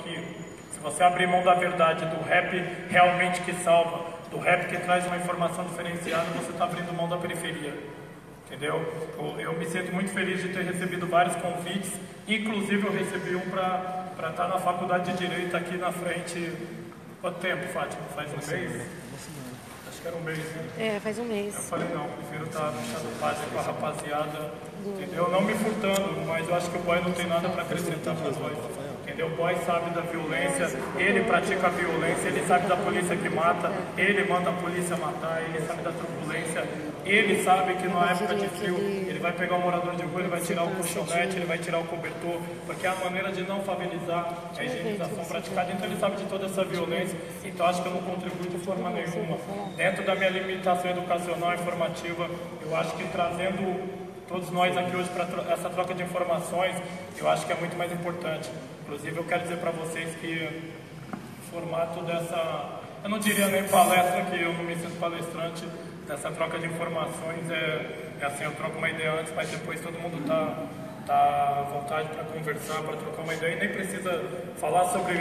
aqui, se você abrir mão da verdade, do rap realmente que salva, do rap que traz uma informação diferenciada, você está abrindo mão da periferia. Entendeu? Eu me sinto muito feliz de ter recebido vários convites, inclusive eu recebi um para estar na faculdade de Direito aqui na frente. Quanto tempo, Fátima? Faz um mês? Acho que era um mês, né? É, faz um mês. Eu falei, não, prefiro estar fechando paz com a rapaziada, entendeu? Não me furtando, mas eu acho que o boy não tem nada para acrescentar para nós. Entendeu? O boy sabe da violência, ele pratica a violência, ele sabe da polícia que mata, ele manda a polícia matar, ele sabe da turbulência, ele sabe que na época de frio ele vai pegar o morador de rua, ele vai tirar o colchonete, ele vai tirar o cobertor, porque é a maneira de não favelizar a higienização praticada, então ele sabe de toda essa violência, então acho que eu não contribuo de forma nenhuma. Dentro da minha limitação educacional e informativa, eu acho que trazendo todos nós aqui hoje para essa troca de informações, eu acho que é muito mais importante. Inclusive, eu quero dizer para vocês que o formato dessa, eu não diria nem palestra, que eu não me sinto palestrante, dessa troca de informações é assim, eu troco uma ideia antes, mas depois todo mundo tá à vontade para conversar, para trocar uma ideia, e nem precisa falar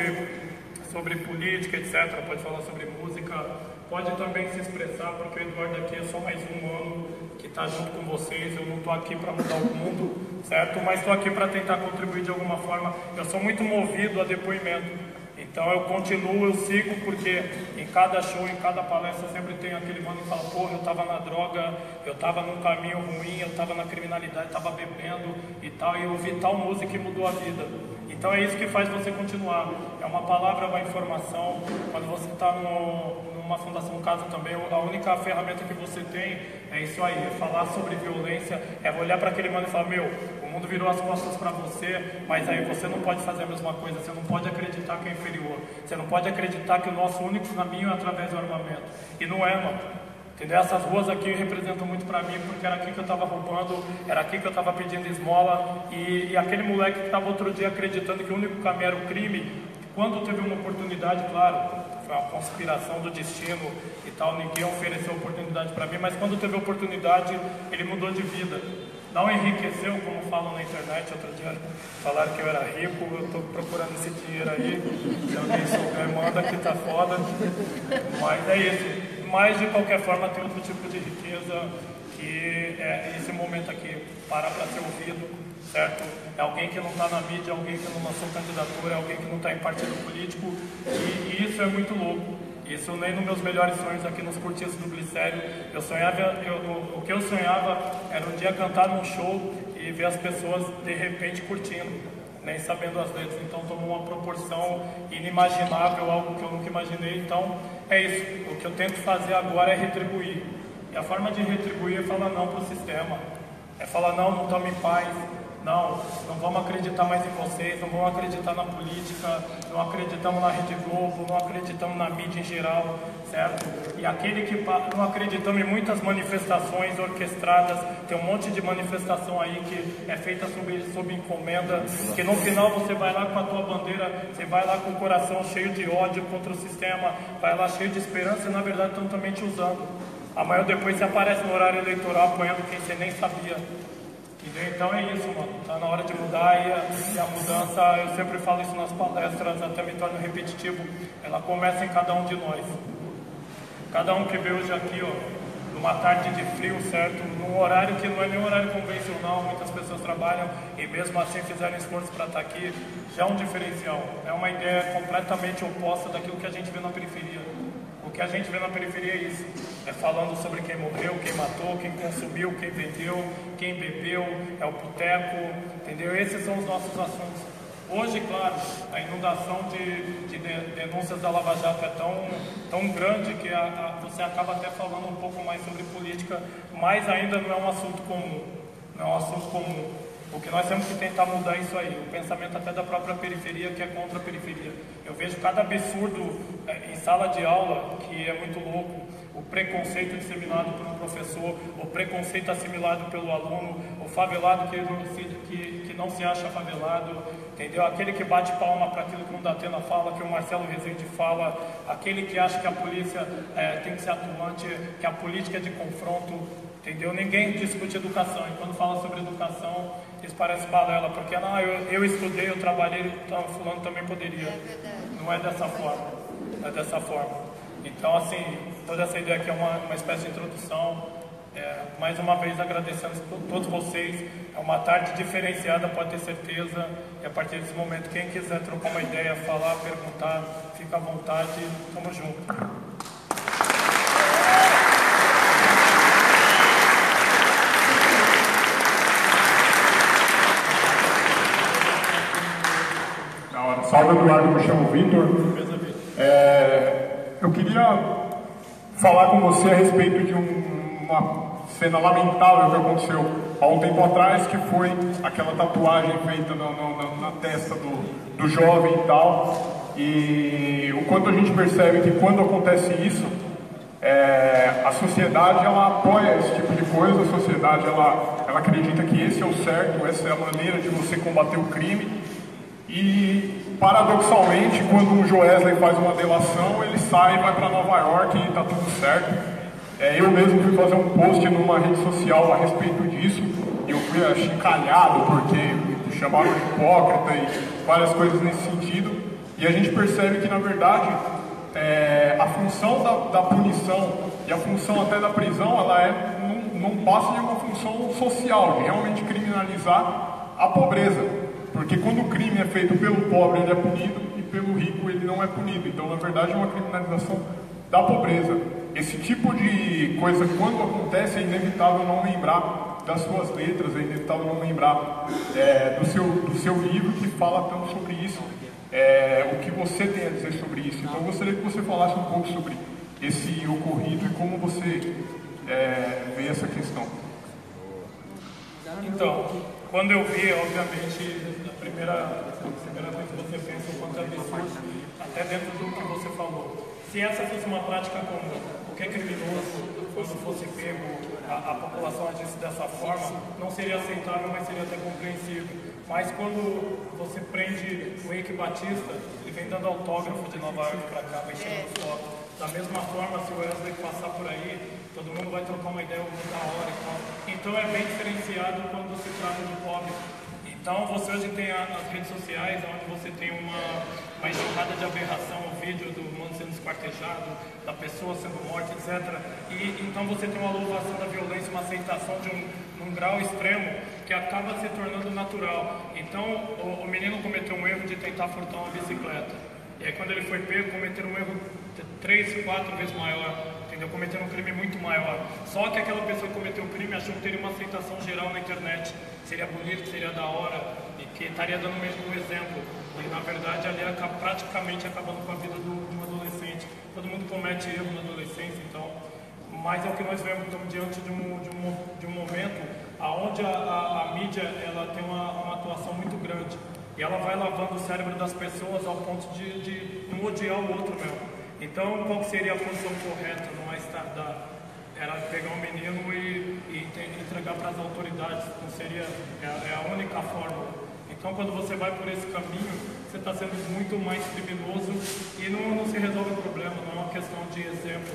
sobre política, etc. Pode falar sobre música, pode também se expressar, porque o Eduardo aqui é só mais um ano que está junto com vocês. Eu não estou aqui para mudar o mundo, certo? Mas estou aqui para tentar contribuir de alguma forma. Eu sou muito movido a depoimento. Então eu continuo, eu sigo, porque em cada show, em cada palestra, sempre tem aquele mano que fala, porra, eu estava na droga, eu estava num caminho ruim, eu estava na criminalidade, estava bebendo e tal, e eu ouvi tal música que mudou a vida. Então é isso que faz você continuar. É uma palavra, uma informação. Quando você está numa fundação casa também, a única ferramenta que você tem é isso aí, é falar sobre violência, é olhar para aquele mano e falar, meu, o mundo virou as costas para você, mas aí você não pode fazer a mesma coisa, você não pode acreditar que é inferior, você não pode acreditar que o nosso único caminho é através do armamento. E não é, mano. Entendeu? Essas ruas aqui representam muito pra mim, porque era aqui que eu tava roubando, era aqui que eu tava pedindo esmola, e aquele moleque que tava outro dia acreditando que o único caminho era o crime, quando teve uma oportunidade, claro, foi uma conspiração do destino e tal, ninguém ofereceu oportunidade pra mim, mas quando teve oportunidade, ele mudou de vida. Não enriqueceu, como falam na internet, outro dia falaram que eu era rico, eu tô procurando esse dinheiro aí, se alguém souber, manda que tá foda, mas é isso. Mas, de qualquer forma, tem outro tipo de riqueza, que é esse momento aqui, parar para ser ouvido, certo? É alguém que não está na mídia, é alguém que não lançou candidatura, é alguém que não está em partido político, e isso é muito louco. Isso nem nos meus melhores sonhos aqui nos cortiços do Glicério. Eu sonhava, o que eu sonhava era um dia cantar num show e ver as pessoas de repente curtindo, nem sabendo as letras. Então tomou uma proporção inimaginável, algo que eu nunca imaginei. Então é isso, o que eu tento fazer agora é retribuir. E a forma de retribuir é falar não para o sistema, é falar não estamos em paz, não vamos acreditar mais em vocês, não vamos acreditar na política, não acreditamos na Rede Globo, não acreditamos na mídia em geral, certo? E aquele que não acreditamos em muitas manifestações orquestradas, tem um monte de manifestação aí que é feita sob encomenda, que no final você vai lá com a tua bandeira, você vai lá com o coração cheio de ódio contra o sistema, vai lá cheio de esperança e na verdade estão também te usando. Amanhã depois você aparece no horário eleitoral apanhando quem você nem sabia. Então é isso, mano. Tá na hora de mudar e a mudança, eu sempre falo isso nas palestras, até me torno repetitivo, ela começa em cada um de nós. Cada um que veio hoje aqui, ó, numa tarde de frio, certo? Num horário que não é nem um horário convencional, muitas pessoas trabalham e mesmo assim fizeram esforço para estar aqui, já é um diferencial. É uma ideia completamente oposta daquilo que a gente vê na periferia. O que a gente vê na periferia é isso, é falando sobre quem morreu, quem matou, quem consumiu, quem vendeu, quem bebeu, é o boteco, entendeu? Esses são os nossos assuntos. Hoje, claro, a inundação de denúncias da Lava Jato é tão grande que você acaba até falando um pouco mais sobre política, mas ainda não é um assunto comum, não é um assunto comum. O que nós temos que tentar mudar é isso aí, o pensamento até da própria periferia, que é contra a periferia. Eu vejo cada absurdo em sala de aula, que é muito louco, o preconceito disseminado por um professor, o preconceito assimilado pelo aluno, o favelado que não se acha favelado, entendeu? Aquele que bate palma para aquilo que o Datena fala, que o Marcelo Rezende fala, aquele que acha que a polícia tem que ser atuante, que a política é de confronto, entendeu? Ninguém discute educação, e quando fala sobre educação, isso parece balela, porque não, eu estudei, eu trabalhei, então fulano também poderia. Não é dessa forma, não é dessa forma. Então, assim, toda essa ideia aqui é uma espécie de introdução. Mais uma vez agradecendo a todos vocês. É uma tarde diferenciada, pode ter certeza. E a partir desse momento, quem quiser trocar uma ideia, falar, perguntar, fica à vontade. Tamo junto. Salve, Eduardo, me chamo Vitor. Eu queria falar com você a respeito de uma cena lamentável que aconteceu há um tempo atrás, que foi aquela tatuagem feita na testa do jovem e tal. E o quanto a gente percebe que quando acontece isso, a sociedade ela apoia esse tipo de coisa, a sociedade ela acredita que esse é o certo, essa é a maneira de você combater o crime. E, paradoxalmente, quando o Joesley faz uma delação, ele sai e vai para Nova York e está tudo certo. Eu mesmo fui fazer um post numa rede social a respeito disso, e eu fui achincalhado porque me chamaram de hipócrita e várias coisas nesse sentido. E a gente percebe que, na verdade, a função da punição e a função até da prisão, ela não passa de uma função social, de realmente criminalizar a pobreza. Porque quando o crime é feito pelo pobre, ele é punido, e pelo rico, ele não é punido. Então, na verdade, é uma criminalização da pobreza. Esse tipo de coisa, quando acontece, é inevitável não lembrar das suas letras, é inevitável não lembrar do seu livro que fala tanto sobre isso, o que você tem a dizer sobre isso. Então, eu gostaria que você falasse um pouco sobre esse ocorrido e como você vê essa questão. Então, quando eu vi, obviamente, a primeira vez que você pensa o quanto é absurdo, até dentro do que você falou. Se essa fosse uma prática comum, qualquer criminoso, quando fosse pego, a população agisse dessa forma, não seria aceitável, mas seria até compreensível. Mas quando você prende o Eike Batista, ele vem dando autógrafo de Nova York para cá, vai tirando foto. Da mesma forma, se o Wesley passar por aí, todo mundo vai trocar uma ideia da hora e tal. Então é bem diferenciado quando se trata de pobre. Então você hoje tem as redes sociais, onde você tem uma enxurrada de aberração, o vídeo do mundo sendo esquartejado, da pessoa sendo morta, etc. E então você tem uma louvação da violência, uma aceitação de um grau extremo que acaba se tornando natural. Então o menino cometeu um erro de tentar furtar uma bicicleta. E aí quando ele foi pego, cometeram um erro 3, 4 vezes maior, entendeu? Cometeram um crime muito maior. Só que aquela pessoa que cometeu o crime achou que teria uma aceitação geral na internet. Seria bonito, seria da hora, e que estaria dando mesmo um exemplo. E na verdade ali acaba praticamente acabando com a vida de um adolescente. Todo mundo comete erro na adolescência, então. Mas é o que nós vemos, estamos diante de um momento onde a mídia ela tem uma atuação muito grande. E ela vai lavando o cérebro das pessoas ao ponto de um odiar o outro mesmo. Então, qual seria a posição correta? Não é era pegar um menino e entregar para as autoridades. Não seria a única forma. Então, quando você vai por esse caminho, você está sendo muito mais criminoso e não se resolve o problema. Não é uma questão de exemplo.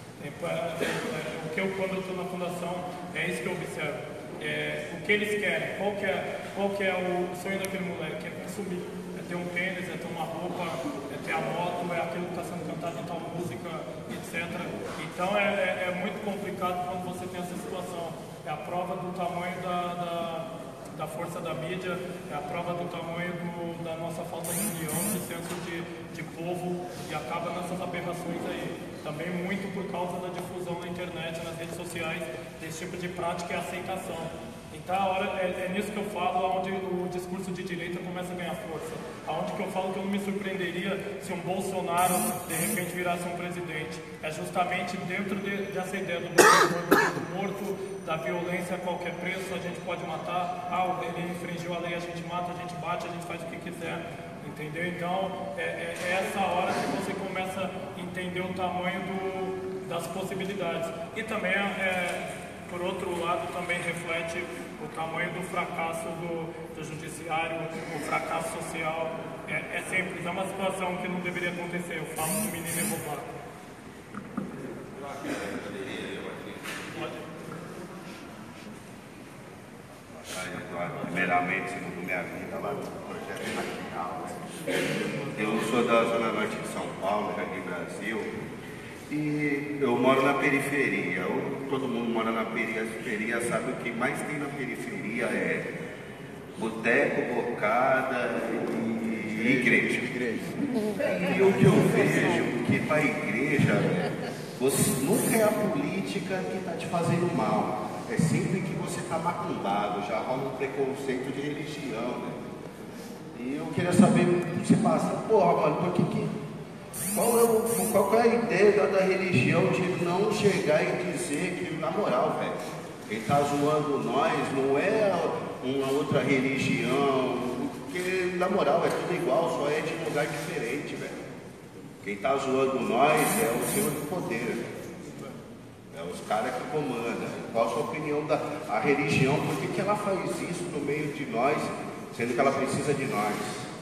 Quando eu estou na fundação, é isso que eu observo. O que eles querem, qual que é o sonho daquele moleque? É consumir, é ter um tênis, é ter uma roupa, é ter a moto, é aquilo que está sendo cantado em tal música, etc. Então é muito complicado quando você tem essa situação. É a prova do tamanho da força da mídia, é a prova do tamanho da nossa falta de união, de senso de povo, e acaba nessas aberrações aí. Também muito por causa da difusão na internet, nas redes sociais, desse tipo de prática e aceitação. Então é nisso que eu falo, onde o discurso de direita começa a ganhar força. Aonde que eu falo que eu não me surpreenderia se um Bolsonaro de repente virasse um presidente. É justamente dentro dessa ideia do governo morto, da violência a qualquer preço, a gente pode matar, ele infringiu a lei, a gente mata, a gente bate, a gente faz o que quiser. Entendeu? Então, é essa hora que você começa a entender o tamanho das possibilidades. E também, por outro lado, também reflete o tamanho do fracasso do judiciário, o fracasso social. É simples, é uma situação que não deveria acontecer. Eu falo do menino é roubado. primeiramente, segundo minha vida lá no projeto Matinal. Eu sou da Zona Norte de São Paulo, Jardim Brasil, e eu moro na periferia. Todo mundo mora na periferia, sabe o que mais tem na periferia é boteco, bocada e igreja. E o que eu vejo que para a igreja nunca é a política que está te fazendo mal. É sempre que você está macumbado, já rola um preconceito de religião, né? E eu queria saber, você passa, porra, mano, qual é a ideia da religião de não chegar e dizer que, na moral, velho, quem está zoando nós não é uma outra religião, porque, na moral, é tudo igual, só é de lugar diferente, velho. Quem está zoando nós é o Senhor do Poder, velho. É os caras que comandam. Qual a sua opinião da religião? Por que ela faz isso no meio de nós, sendo que ela precisa de nós?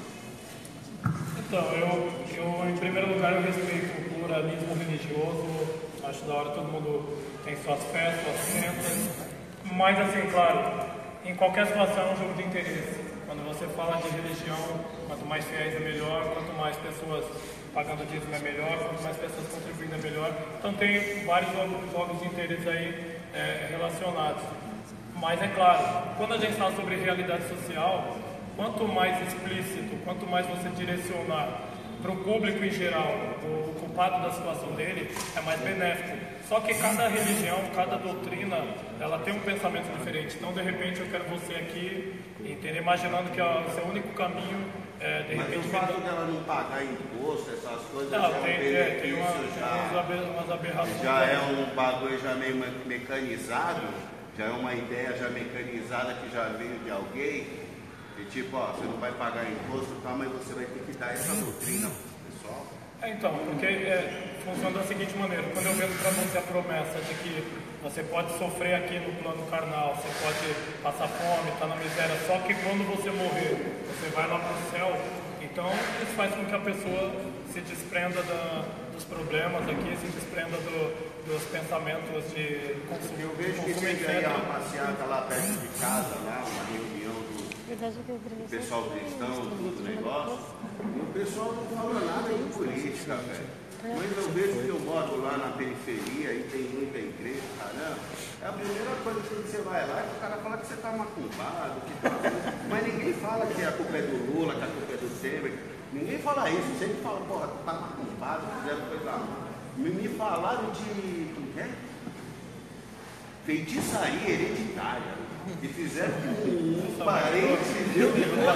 Então, eu em primeiro lugar, eu respeito o pluralismo religioso. Acho da hora, todo mundo tem suas fés, suas crenças. Mas, assim, claro, em qualquer situação é um jogo de interesse. Quando você fala de religião, quanto mais fiéis é melhor, quanto mais pessoas pagando dízimo é melhor, quanto mais pessoas contribuindo é melhor. Então tem vários jogos de interesse aí relacionados. Mas é claro, quando a gente fala sobre realidade social, quanto mais explícito, quanto mais você direcionar para o público em geral, o culpado da situação dele, é mais benéfico. Só que cada religião, cada doutrina, ela tem um pensamento diferente. Então, de repente, eu quero você aqui, entender, imaginando que o seu único caminho é, de repente... Mas o fato dela não pagar imposto, essas coisas, não, tem umas aberrações. Já é um bagulho já meio mecanizado, já é uma ideia já mecanizada que já veio de alguém. E tipo, ó, você não vai pagar imposto, tá, mas você vai ter que dar essa doutrina pro pessoal. Então, porque funciona da seguinte maneira: quando eu vendo para você a promessa de que você pode sofrer aqui no plano carnal, você pode passar fome, estar na miséria, só que quando você morrer, você vai lá para o céu, então isso faz com que a pessoa se desprenda dos problemas aqui, se desprenda dos pensamentos de consumir. Eu vejo que tem aí uma passeata lá perto de casa, lá, uma reunião do pessoal cristão, do negócio, e o pessoal não fala nada de política, velho. Mas eu vejo que eu moro lá na periferia e tem muita igreja, caramba. É a primeira coisa que você vai lá e o cara fala que você tá macumbado, mas ninguém fala que a culpa é do Lula, que a culpa é do Temer. Ninguém fala isso, sempre fala, porra, tu tá macumbado, fizeram coisa mal. Me falaram de feitiçaria hereditária. E fizeram um parente de uma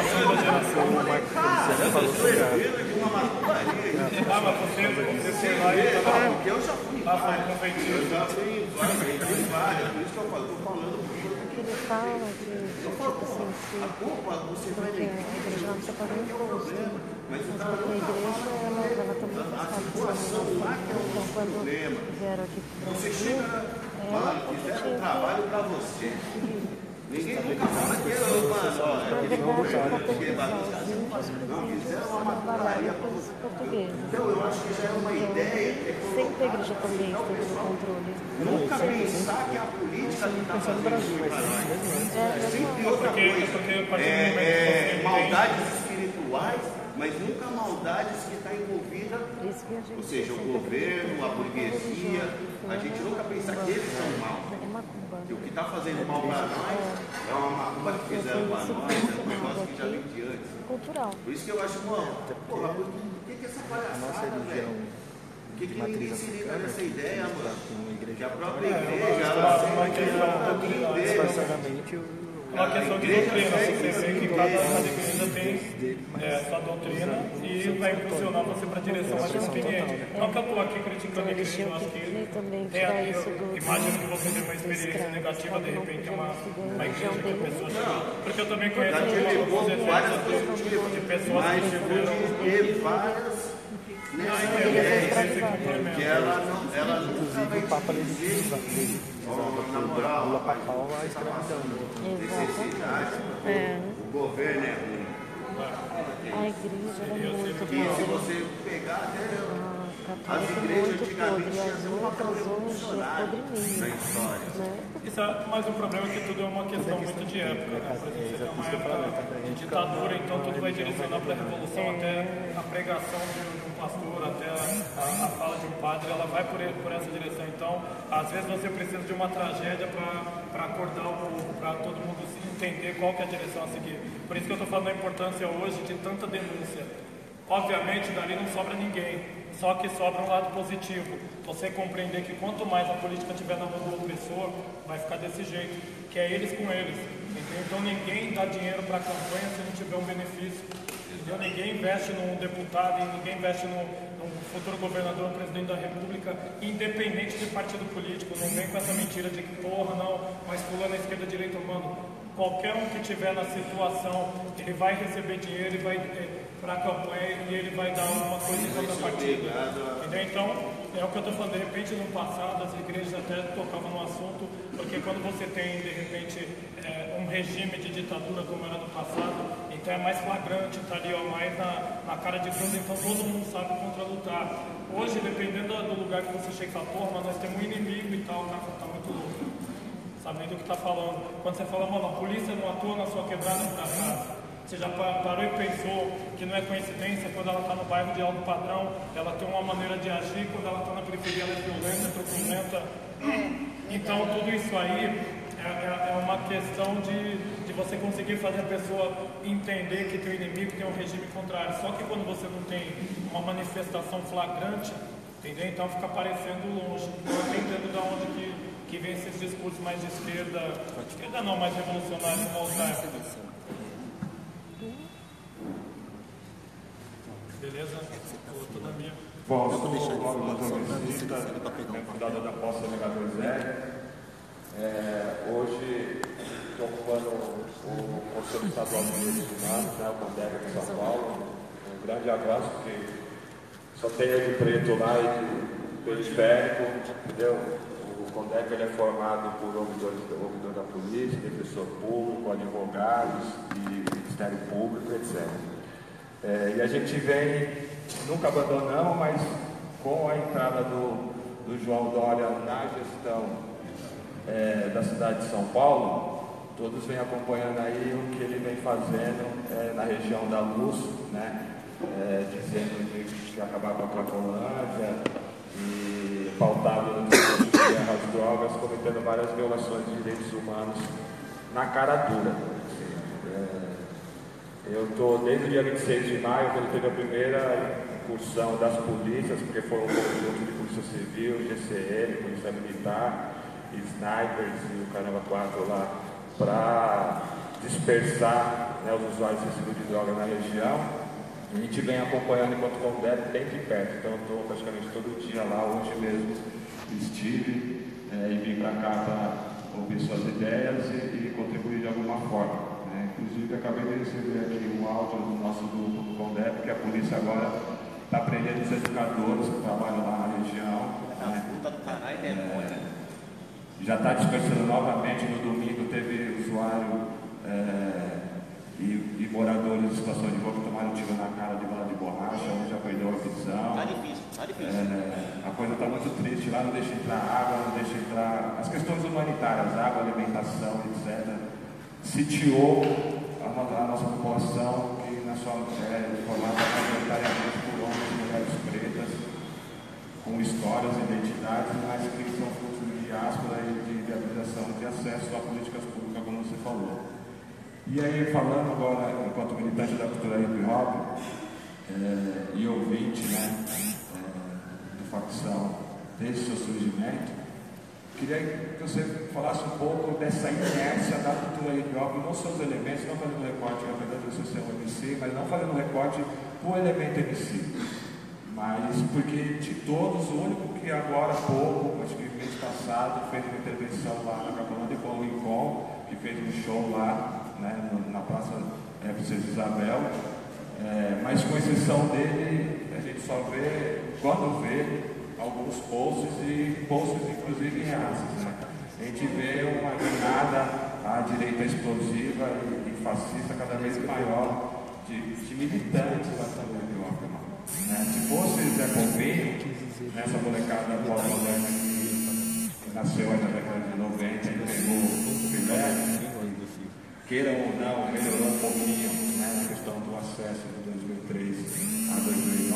herdeiro de uma macumbaria. Mas você vai porque eu já fui em várias. Eu já fui em várias. Por isso que eu falo, estou falando porque ele fala que, tipo assim, a culpa você vai porque a igreja não precisa pagar imposto. Mas a igreja, ela também faz parte do sistema. Então, quando vieram aqui para o você Brasil, chega, mano, fizeram um trabalho para você. Ninguém nunca fala que eu, mano, não fizeram uma macumbaria para você. Então, eu acho que já é uma ideia. Sempre a igreja também esteve no controle. Nunca pensar que a política não está fazendo isso para nós. Sempre outra coisa. Maldades espirituais, mas nunca maldades que está envolvida, ou seja, o governo, a burguesia. A gente nunca pensa que eles são maus. E o que está fazendo mal para nós é uma macumba que fizeram para nós, é um negócio que já vem de antes. Cultural. Por isso que eu acho, mano, porra, por que essa palhaçada, velho? Por que ninguém se liga nessa ideia, mano? Que a própria igreja, ela sempre é uma questão de doutrina. Você vê que cada igreja tem sua doutrina e vai impulsionar você para a direção mais conveniente. Não que eu estou aqui criticando a igreja, eu acho que eu imagino que você teve uma experiência negativa, de repente, uma igreja que a pessoa chegou. Porque eu também conheço alguns exemplos de pessoas que chegaram. Que ela nunca vai dizer na moral, Lula para pau a escravidão. necessidade, o governo é ruim. A igreja era muito E se boa. você pegar até as Católica igrejas muito podre, antigamente tinham as um outras papel hoje é revolucionário podre na mesmo. história. Né? Isso é mais um problema que tudo é uma questão muito de época, né? Por exemplo, você tem uma época de ditadura, então tudo vai direcionar para a revolução, até a pregação de um pastor, até a fala de um padre, ela vai por essa direção. Então, às vezes você precisa de uma tragédia para acordar o povo, para todo mundo entender qual que é a direção a seguir. Por isso que eu estou falando da importância hoje de tanta denúncia. Obviamente, dali não sobra ninguém, só que sobra um lado positivo. Você compreender que quanto mais a política estiver na mão do opressor, vai ficar desse jeito, que é eles com eles. Entendeu? Então ninguém dá dinheiro para a campanha se não tiver um benefício. Entendeu? Ninguém investe num deputado, e ninguém investe num futuro governador, presidente da República, independente de partido político. Não vem com essa mentira de que, porra, não, mas fulano é esquerda, direita, mano. Qualquer um que estiver na situação, ele vai receber dinheiro, ele vai para a campanha e ele vai dar uma coisa em contrapartida. Entendeu? Então, é o que eu estou falando, de repente no passado as igrejas até tocavam no assunto, porque quando você tem, de repente, um regime de ditadura como era no passado, então é mais flagrante, está ali ó, mais na cara de Deus, então todo mundo sabe contra lutar. Hoje, dependendo do lugar que você chega e fala, porra, mas nós temos um inimigo e tal, o cara está muito louco. Sabendo o que está falando. Quando você fala, mano, a polícia não atua na sua quebrada por acaso. Você já parou e pensou que não é coincidência, quando ela está no bairro de alto padrão, ela tem uma maneira de agir, quando ela está na periferia ela é violenta, truculenta. Então tudo isso aí é uma questão de você conseguir fazer a pessoa entender que tem um inimigo, que tem um regime contrário. Só que quando você não tem uma manifestação flagrante, entendeu? Então fica parecendo longe. Não entendendo de onde que vem esses discursos mais de esquerda não, mais revolucionários, como Alzheimer. Beleza? Estou na minha. Bom, eu sou o Paulo Domingista, fundador da Posse Negador Zé. Hoje estou ocupando o Conselho Estadual de Direitos Humanos, né, o CONDEC de São Paulo. Um grande abraço, porque só tem eu de preto lá e de periférico, entendeu? O CONDEC ele é formado por ouvidor da polícia, defensor público, advogados e Ministério Público, etc. E a gente vem, nunca abandonamos, mas com a entrada do João Dória na gestão da cidade de São Paulo, todos vêm acompanhando aí o que ele vem fazendo na região da Luz, né? Dizendo que ia acabar com a Cracolândia e pautado no discurso de guerra às drogas, cometendo várias violações de direitos humanos na cara dura. Eu estou desde o dia 26 de maio, quando teve a primeira incursão das polícias, porque foram um conjunto de Polícia Civil, GCM, Polícia Militar, snipers e o Caramba 4 lá, para dispersar, né, os usuários excessivos de droga na região. A gente vem acompanhando enquanto CONDEC bem de perto, então eu estou praticamente todo dia lá. Hoje mesmo estive e vim para cá para ouvir suas ideias e contribuir de alguma forma. Inclusive, acabei de receber aqui um áudio do nosso grupo do CONDEP, que a polícia agora está prendendo os educadores que trabalham lá na região. Já está dispersando novamente. No domingo teve usuário e moradores de situação de rua que tomaram tiro na cara de bala de borracha, um já perdeu a visão. Está difícil. A coisa está muito triste lá, não deixa entrar água, não deixa entrar as questões humanitárias, água, alimentação, etc. Sitiou a nossa população, que na sua formada majoritariamente por homens e mulheres pretas, com histórias, identidades, mas que são frutos de diáspora e de viabilização de acesso a políticas públicas, como você falou. E aí, falando agora, enquanto militante da cultura hip hop e ouvinte, né, do Facção, desde seu surgimento, queria que você falasse um pouco dessa inércia da cultura hip hop, não seus elementos, não fazendo recorte, apesar de você ser um MC, mas não fazendo recorte do elemento MC. Mas porque de todos, o único que agora há pouco, acho que mês passado, fez uma intervenção lá na Cracolândia foi o Rincon, que fez um show lá, né, na Praça Princesa Isabel. Mas com exceção dele, a gente só vê, quando vê, alguns posts inclusive em raças, né? A gente vê uma guinada à direita explosiva e fascista cada vez maior de militantes da cultura hip hop, né? Se fosse Zé Povinho, nessa molecada pós-moderna que nasceu aí na década de 90 e pegou o filé, queira ou não, melhorou um pouquinho, né, na questão do acesso de 2003 a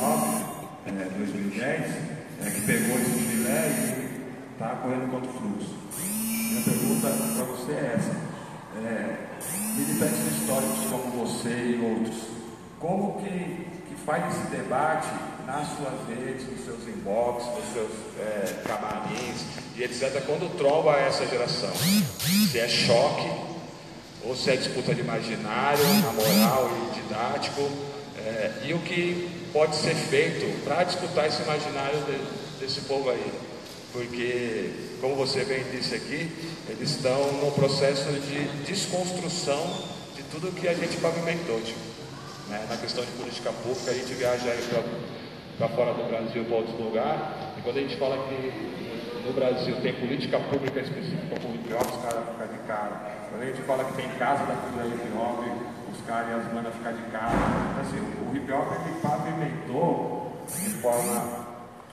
2010, que pegou esse filé e está correndo contra o fluxo. Minha pergunta para você é essa: militantes históricos como você e outros, como que faz esse debate nas suas redes, nos seus inbox, nos seus camarins e etc., quando tromba essa geração? Se é choque, ou se é disputa de imaginário, na moral e didático, e o que pode ser feito para disputar esse imaginário desse povo aí? Porque, como você bem disse aqui, eles estão num processo de desconstrução de tudo que a gente pavimentou, né? Na questão de política pública, a gente viaja para fora do Brasil, para outros lugares, e quando a gente fala que no Brasil tem política pública específica para o hip hop, os caras ficam de cara. Quando a gente fala que tem casa da cultura hip hop, os caras e as bandas ficam de cara. Então, assim, o hip hop ele pavimentou de forma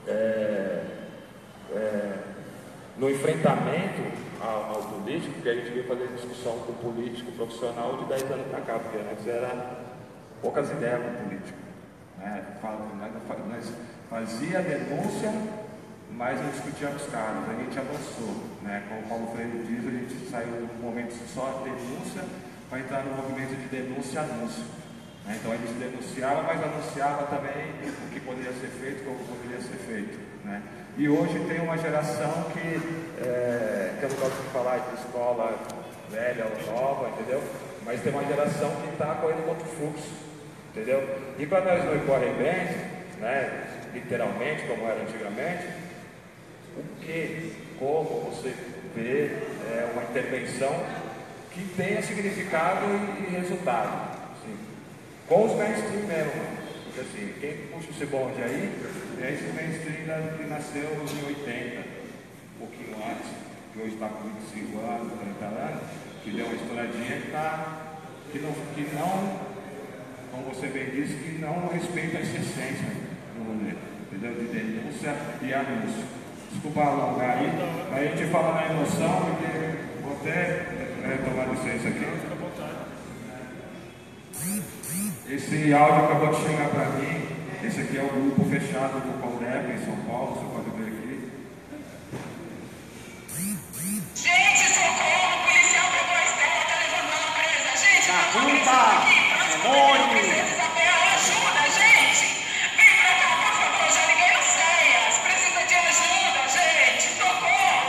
no enfrentamento ao político, porque a gente veio fazer discussão com o político profissional de 10 anos para cá, porque antes era poucas ideias com o político, né? Nós fazia denúncia, mas não discutia com os caras. A gente avançou, né? Como o Paulo Freire diz, a gente saiu do momento só de denúncia para entrar no movimento de denúncia e anúncio, né? Então a gente denunciava, mas anunciava também o que poderia ser feito, como poderia ser feito, né? E hoje tem uma geração que eu não gosto de falar de escola velha ou nova, entendeu? Mas tem uma geração que está correndo contra o fluxo, entendeu? E para nós no Corre Bem, né, literalmente, como era antigamente, como você vê uma intervenção que tenha significado e resultado, assim, com os mainstream mesmo. Porque assim, quem puxa esse bonde aí é esse mainstream que nasceu em 80, um pouquinho antes, que hoje está com 25 anos, 30 anos, que deu uma estouradinha que não, como você bem disse, que não respeita essa essência do rolê, entendeu? De denúncia e anúncio. Desculpa alongar aí, a gente fala na emoção, porque vou até tomar licença aqui. Esse áudio acabou de chegar para mim. Esse aqui é o grupo fechado do Paulep em São Paulo, você pode ver aqui. Gente, socorro! O policial pegou a Estela, tá levando ela presa. Gente, tá precisando aqui. Isabel, ajuda, gente! Vem pra cá, por favor, já liguei no CEAS. Precisa de ajuda, gente! Socorro!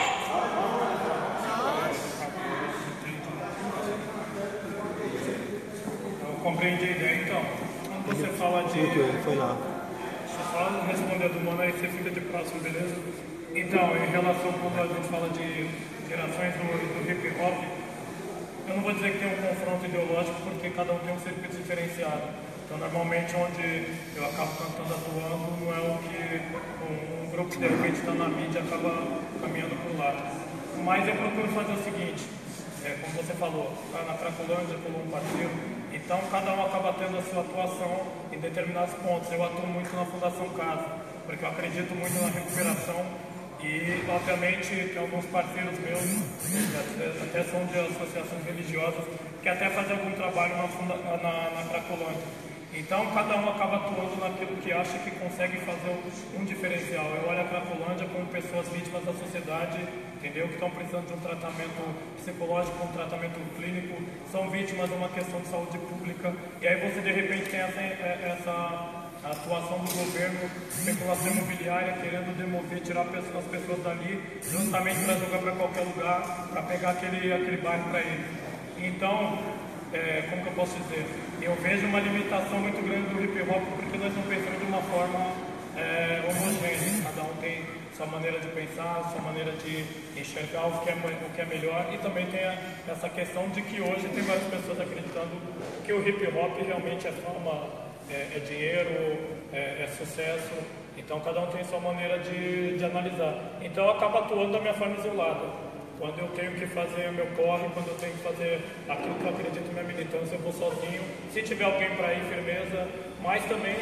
Eu compreendi a ideia, então. Quando você fala de... Foi lá. Só responder do mano aí, você fica de próximo, beleza? Então, em relação quando a gente fala de gerações do hip hop, eu não vou dizer que tem um confronto ideológico, porque cada um tem um circuito diferenciado. Então, normalmente, onde eu acabo cantando, atuando, não é o que um grupo que de repente está na mídia acaba caminhando por lá. Mas eu procuro fazer o seguinte, como você falou, na Cracolândia, pulou um parceiro, então cada um acaba tendo a sua atuação em determinados pontos. Eu atuo muito na Fundação Casa, porque eu acredito muito na recuperação e, obviamente, tem alguns parceiros meus, que até são de associações religiosas, que até fazem algum trabalho na Cracolândia. Então, cada um acaba atuando naquilo que acha que consegue fazer um diferencial. Eu olho a Cracolândia como pessoas vítimas da sociedade, entendeu? Que estão precisando de um tratamento psicológico, um tratamento clínico, são vítimas de uma questão de saúde pública. E aí você, de repente, tem essa atuação do governo, especulação imobiliária, querendo demover, tirar as pessoas dali, justamente para jogar para qualquer lugar, para pegar aquele bairro para eles. Então, como que eu posso dizer? Eu vejo uma limitação muito grande do hip hop porque nós não pensamos de uma forma homogênea. Cada um tem sua maneira de pensar, sua maneira de enxergar o que é melhor, e também tem essa questão de que hoje tem várias pessoas acreditando que o hip hop realmente é fama, é dinheiro, é sucesso. Então cada um tem sua maneira de analisar. Então eu acabo atuando da minha forma isolada. Quando eu tenho que fazer o meu corre, quando eu tenho que fazer aquilo que eu acredito na minha militância, eu vou sozinho. Se tiver alguém para ir, firmeza. Mas também é isso.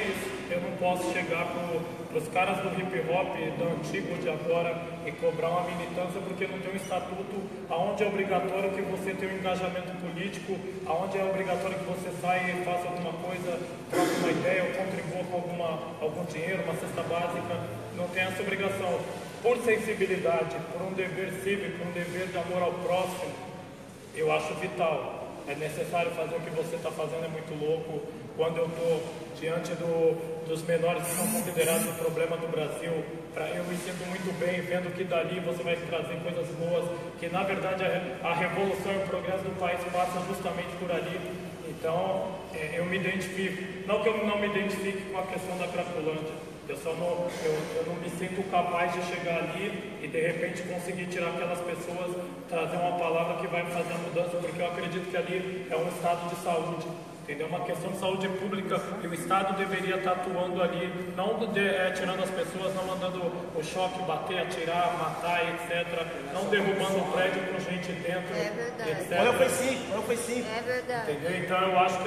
eu não posso chegar para os caras do hip hop, do antigo de agora, e cobrar uma militância porque não tem um estatuto onde é obrigatório que você tenha um engajamento político, onde é obrigatório que você saia e faça alguma coisa, troque uma ideia ou contribua com algum dinheiro, uma cesta básica. Não tem essa obrigação. Por sensibilidade, por um dever cívico, um dever de amor ao próximo, eu acho vital. É necessário fazer o que você está fazendo, é muito louco. Quando eu estou diante dos menores que são considerados o problema do Brasil, eu me sinto muito bem vendo que dali você vai trazer coisas boas, que na verdade a revolução e o progresso do país passa justamente por ali. Então, eu me identifico. Não que eu não me identifique com a questão da Cracolândia. Eu não me sinto capaz de chegar ali e de repente conseguir tirar aquelas pessoas, trazer uma palavra que vai fazer a mudança, porque eu acredito que ali é um estado de saúde, entendeu? Uma questão de saúde pública e o Estado deveria estar atuando ali, não tirando as pessoas, não mandando o choque, bater, atirar, matar, etc. Não derrubando o prédio com gente dentro, etc. Olha, foi sim. É verdade. Entendeu? Então eu acho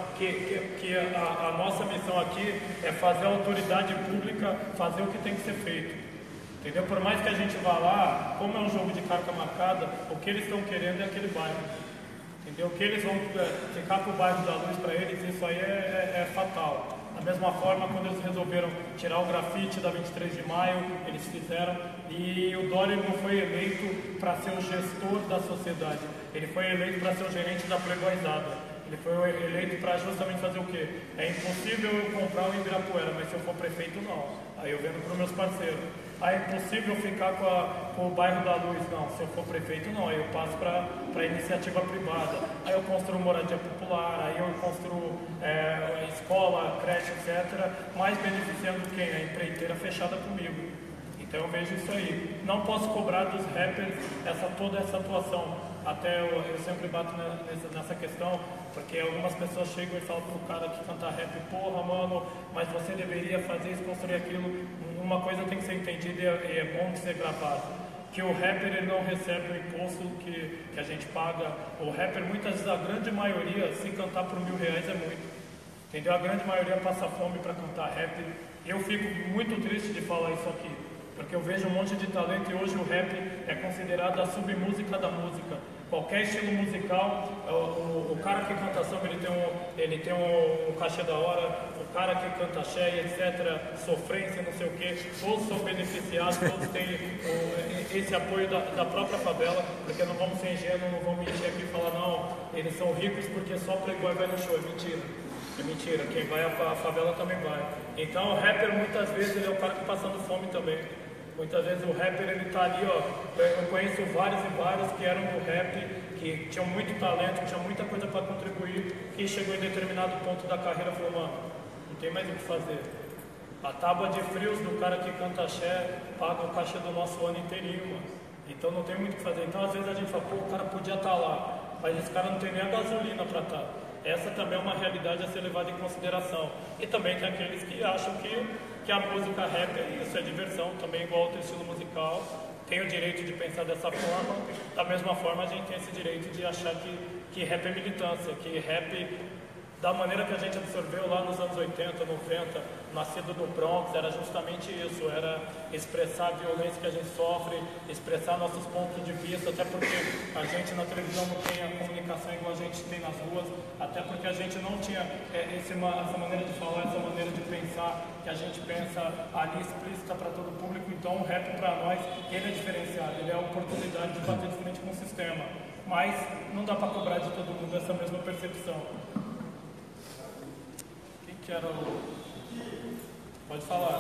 que a nossa missão aqui é fazer a autoridade pública fazer o que tem que ser feito. Entendeu? Por mais que a gente vá lá, como é um jogo de carta marcada, o que eles estão querendo é aquele bairro. Entendeu? O que eles vão ficar com o bairro da Luz para eles, isso aí é fatal. Da mesma forma, quando eles resolveram tirar o grafite da 23 de maio, eles fizeram, e o Dória não foi eleito para ser o gestor da sociedade, ele foi eleito para ser o gerente da Playboyzada. Ele foi eleito para justamente fazer o quê? É impossível eu comprar o Ibirapuera, mas se eu for prefeito, não. Aí eu vendo para os meus parceiros. É impossível ficar com o bairro da Luz, não. Se eu for prefeito, não. Aí eu passo para a iniciativa privada. Aí eu construo moradia popular, aí eu construo escola, creche, etc. Mas beneficiando quem? A empreiteira fechada comigo. Então eu vejo isso aí. Não posso cobrar dos rappers toda essa atuação. Até eu sempre bato nessa questão, porque algumas pessoas chegam e falam pro cara que canta rap, porra, mano, mas você deveria fazer isso, construir aquilo. Uma coisa tem que ser entendida e é bom de ser gravado. Que o rapper ele não recebe o imposto que a gente paga. O rapper, muitas vezes, a grande maioria, se cantar por R$1.000 é muito. Entendeu? A grande maioria passa fome para cantar rap. Eu fico muito triste de falar isso aqui, porque eu vejo um monte de talento e hoje o rap é considerado a submúsica da música. Qualquer estilo musical, o cara que canta samba, ele tem um cachê da hora, o cara que canta axé, etc., sofrência, não sei o quê, todos são beneficiados, todos têm esse apoio da própria favela, porque não vamos ser ingênuos, não vamos mentir aqui e falar, não, eles são ricos porque só Playboy vai no show, é mentira. É mentira, quem vai à favela também vai. Então o rapper muitas vezes ele é o cara que passando fome também. Muitas vezes o rapper ele tá ali, ó. Eu conheço vários e vários que eram do rap, que tinham muito talento, tinham muita coisa para contribuir, que chegou em determinado ponto da carreira e falou, mano, não tem mais o que fazer. A tábua de frios do cara que canta axé paga o cachê do nosso ano inteirinho, mano. Então não tem muito o que fazer. Então às vezes a gente fala, pô, o cara podia estar lá, mas esse cara não tem nem a gasolina para estar. Essa também é uma realidade a ser levada em consideração. E também tem aqueles que acham que a música rap é isso, é diversão, também igual outro estilo musical. Tem o direito de pensar dessa forma. Da mesma forma, a gente tem esse direito de achar que rap é militância, que rap, da maneira que a gente absorveu lá nos anos 80, 90, nascido do Bronx, era justamente isso, era expressar a violência que a gente sofre, expressar nossos pontos de vista, até porque a gente na televisão não tem a comunicação igual a gente tem nas ruas, até porque a gente não tinha essa maneira de falar, essa maneira de pensar, que a gente pensa ali explícita para todo o público. Então o rap para nós, ele é diferenciado, ele é a oportunidade de bater de frente com o sistema, mas não dá para cobrar de todo mundo essa mesma percepção. Que era o... Pode falar.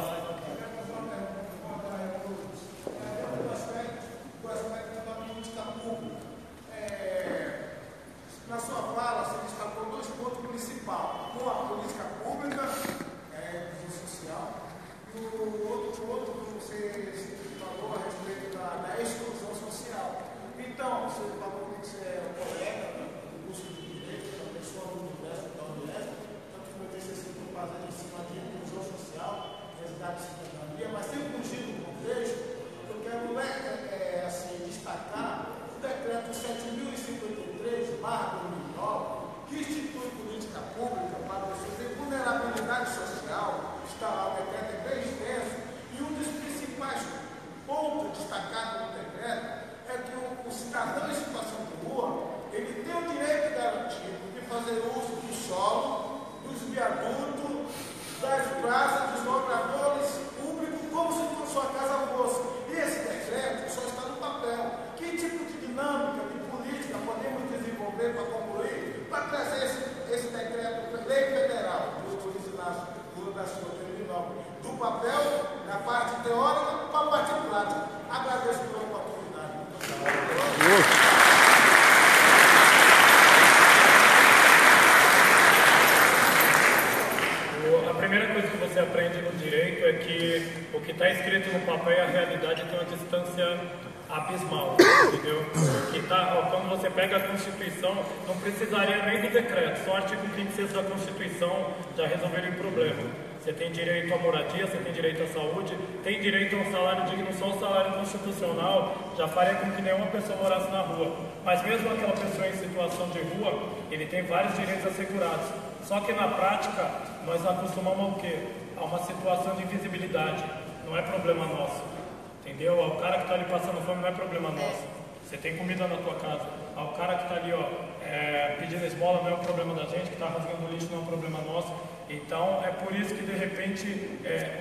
Na sua fala, você destacou dois pontos principais. Um, a política pública, inclusão social, e o outro ponto que você falou a respeito da exclusão social. Então, você falou que você é um colega do curso de Direito, uma pessoa do universo, da Unesp, tanto que meu TCC foi fazendo em cima de inclusão social, resgate de cidadania, mas tem fugido do contexto, eu quero destacar o decreto 7.053/2009, que institui política pública para pessoas em vulnerabilidade social, destacado no decreto é que o cidadão em situação de rua, ele tem o direito garantido de fazer uso do solo, dos viadutos, das praças, dos logradores públicos, como se sua casa fosse. E esse decreto só está no papel. Que tipo de dinâmica, de política podemos desenvolver para concluir, para trazer esse decreto, lei federal, do Luiz Inácio Lula da Silva, do papel, na parte teórica, para a parte prática? Agradeço pela oportunidade. A primeira coisa que você aprende no direito é que o que está escrito no papel e a realidade tem uma distância abismal, entendeu? Quando você pega a Constituição, não precisaria nem do decreto, só o artigo 26 da Constituição já resolveria o problema. Você tem direito à moradia, você tem direito à saúde, tem direito a um salário digno, só o salário constitucional já faria com que nenhuma pessoa morasse na rua. Mas mesmo aquela pessoa em situação de rua, ele tem vários direitos assegurados. Só que na prática, nós acostumamos ao quê? A uma situação de invisibilidade. Não é problema nosso. Entendeu? O cara que está ali passando fome não é problema nosso. Você tem comida na tua casa. O cara que está ali pedindo esmola não é um problema da gente, que está rasgando lixo não é um problema nosso. Então é por isso que de repente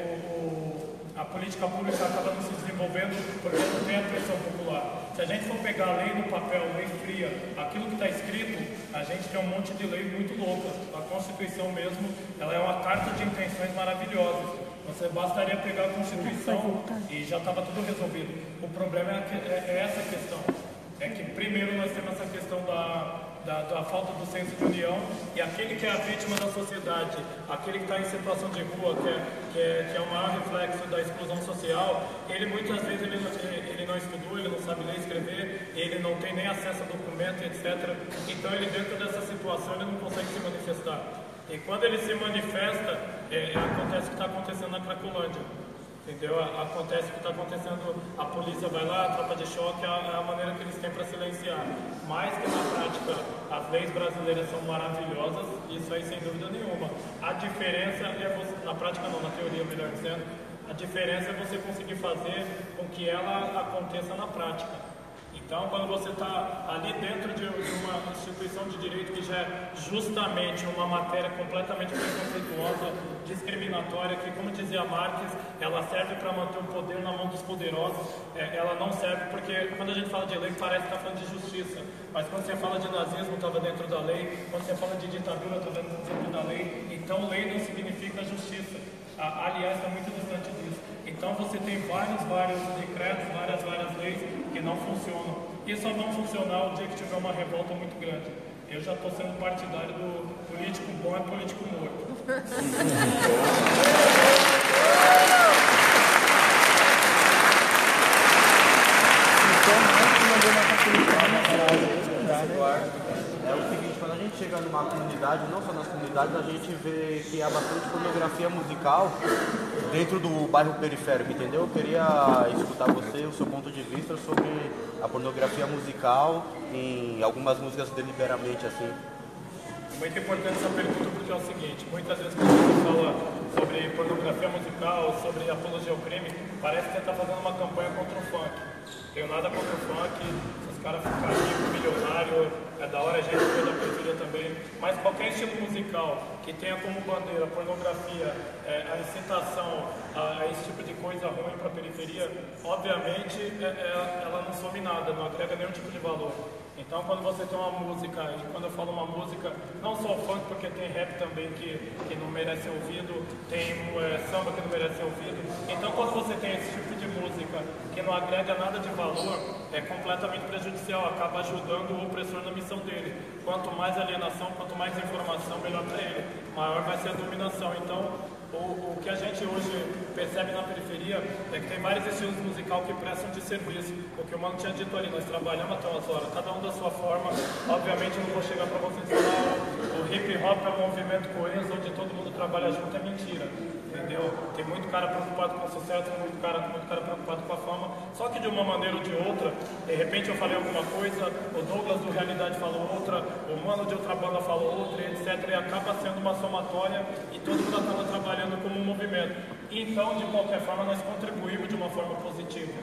a política pública acaba não se desenvolvendo, porque não tem a pressão popular. Se a gente for pegar a lei no papel, lei fria, aquilo que está escrito, a gente tem um monte de lei muito louca. A Constituição mesmo, ela é uma carta de intenções maravilhosas. Você bastaria pegar a Constituição e já estava tudo resolvido. O problema é essa questão. É que primeiro nós temos essa questão da falta do senso de união, e aquele que é a vítima da sociedade, aquele que está em situação de rua, que é o maior reflexo da exclusão social, ele muitas vezes ele não estudou, ele não sabe ler e escrever, ele não tem nem acesso a documento, etc. Então ele, dentro dessa situação, ele não consegue se manifestar. E quando ele se manifesta, acontece o que está acontecendo na Cracolândia. Entendeu? Acontece o que está acontecendo, a polícia vai lá, a tropa de choque, é a maneira que eles têm para silenciar. Mais que na prática, as leis brasileiras são maravilhosas, isso aí sem dúvida nenhuma. A diferença é você, na prática não, na teoria melhor dizendo, a diferença é você conseguir fazer com que ela aconteça na prática. Então, quando você está ali dentro de uma instituição de direito que já é justamente uma matéria completamente preconceituosa, discriminatória, que, como dizia Marx, ela serve para manter o poder na mão dos poderosos, ela não serve porque, quando a gente fala de lei, parece que está falando de justiça, mas quando você fala de nazismo, estava dentro da lei, quando você fala de ditadura, estava dentro da lei, então lei não significa justiça. Aliás, está muito distante disso. Então você tem vários decretos, várias leis que não funcionam. E só vão funcionar o dia que tiver uma revolta muito grande. Eu já estou sendo partidário do político bom é político morto. É o seguinte, quando a gente chega numa comunidade, não só nas comunidades, a gente vê que há bastante pornografia musical dentro do bairro periférico, entendeu? Eu queria escutar você, o seu ponto de vista sobre a pornografia musical em algumas músicas deliberadamente assim. Muito importante essa pergunta porque é o seguinte, muitas vezes quando você fala sobre pornografia musical, sobre apologia ao crime, parece que você está fazendo uma campanha contra o funk. Tenho nada contra o funk, se os caras ficarem ricos, milionários, é da hora a gente ver da periferia também, mas qualquer estilo musical que tenha como bandeira a pornografia, a incitação a esse tipo de coisa ruim para a periferia, obviamente ela não some nada, não agrega nenhum tipo de valor. Então, quando você tem uma música, e quando eu falo uma música, não só o funk, porque tem rap também que não merece ser ouvido, tem samba que não merece ser ouvido. Então, quando você tem esse tipo de música que não agrega nada de valor, é completamente prejudicial, acaba ajudando o opressor na missão dele. Quanto mais alienação, quanto mais informação, melhor para ele. Maior vai ser a dominação. Então, o que a gente hoje percebe na periferia é que tem vários estilos musicais que prestam de serviço. O que o Mano tinha dito ali, nós trabalhamos até umas horas, cada um da sua forma. Obviamente eu não vou chegar para vocês e falar o hip hop é um movimento coeso onde todo mundo trabalha junto, é mentira. Entendeu? Tem muito cara preocupado com o sucesso, tem muito cara preocupado com a fama, só que de uma maneira ou de outra, de repente eu falei alguma coisa, o Douglas do Realidade falou outra, o Mano de outra banda falou outra, etc. E acaba sendo uma somatória e todo mundo acaba trabalhando como um movimento. Então, de qualquer forma, nós contribuímos de uma forma positiva.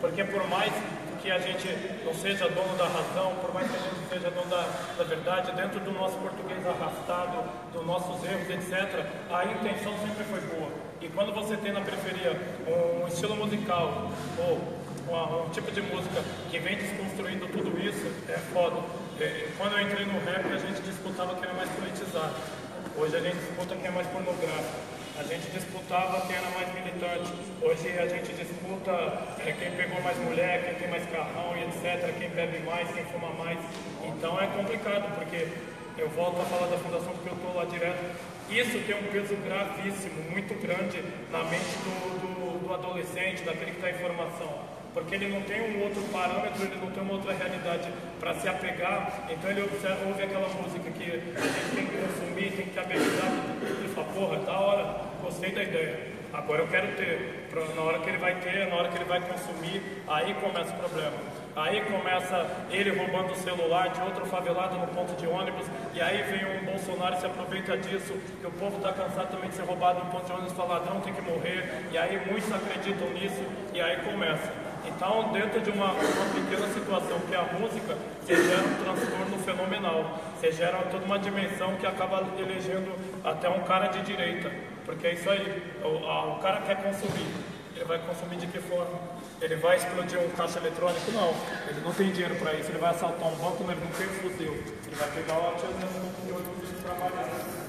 Porque por mais que a gente não seja dono da razão, por mais que a gente seja dono da verdade, dentro do nosso português arrastado, dos nossos erros, etc., a intenção sempre foi boa. E quando você tem na periferia um estilo musical ou um tipo de música que vem desconstruindo tudo isso, é foda. Quando eu entrei no rap, a gente disputava quem era mais politizado. Hoje a gente disputa quem é mais pornográfico. A gente disputava quem era mais militante. Hoje a gente disputa quem pegou mais mulher, quem tem mais carrão e etc., quem bebe mais, quem fuma mais. Então é complicado, porque eu volto a falar da fundação porque eu estou lá direto. Isso tem um peso gravíssimo, muito grande na mente do adolescente, daquele que está em formação. Porque ele não tem um outro parâmetro, ele não tem uma outra realidade para se apegar, então ele ouve aquela música que a gente tem que consumir, tem que ter habilidade, ele fala, porra, da hora, gostei da ideia, agora eu quero ter. Na hora que ele vai ter, na hora que ele vai consumir, aí começa o problema. Aí começa ele roubando o celular de outro favelado no ponto de ônibus, e aí vem um Bolsonaro e se aproveita disso, que o povo está cansado também de ser roubado no ponto de ônibus, fala, ladrão tem que morrer, e aí muitos acreditam nisso, e aí começa. Então, dentro de uma pequena situação que é a música, você gera um transtorno fenomenal. Você gera toda uma dimensão que acaba elegendo até um cara de direita. Porque é isso aí, o cara quer consumir. Ele vai consumir de que forma? Ele vai explodir um caixa eletrônico? Não. Ele não tem dinheiro para isso. Ele vai assaltar um banco, mas ele não tem fuzil. Ele vai pegar o atirador de ônibus de trabalhar.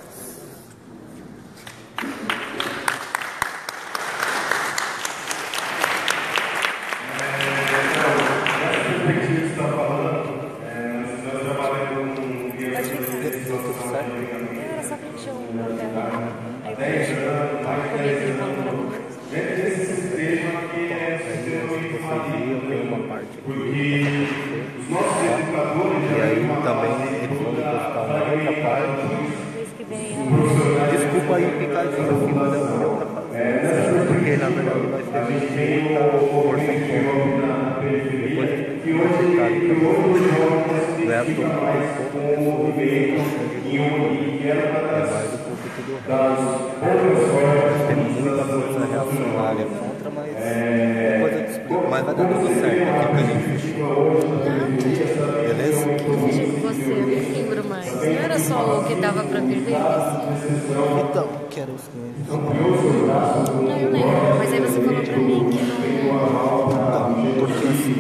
E aí também eles vão depositar uma outra parte. Desculpa aí ficar aqui, mas eu não deu pra fazer. Porque na verdade vai ser 20% força em conta. Depois a gente vai ficar ali pra vocês. Não é à toa que tem pouco pessoas. É mais do público do rap. Tem muita força reacionária contra, mas depois eu te explico. Mas vai dar tudo certo aqui que a gente fechou. Beleza? Eu fiz com você, eu nem lembro mais. Não era só o que dava pra perder? Então, que era os clientes. Não, eu lembro. Mas aí você falou pra mim que não. Porque assim,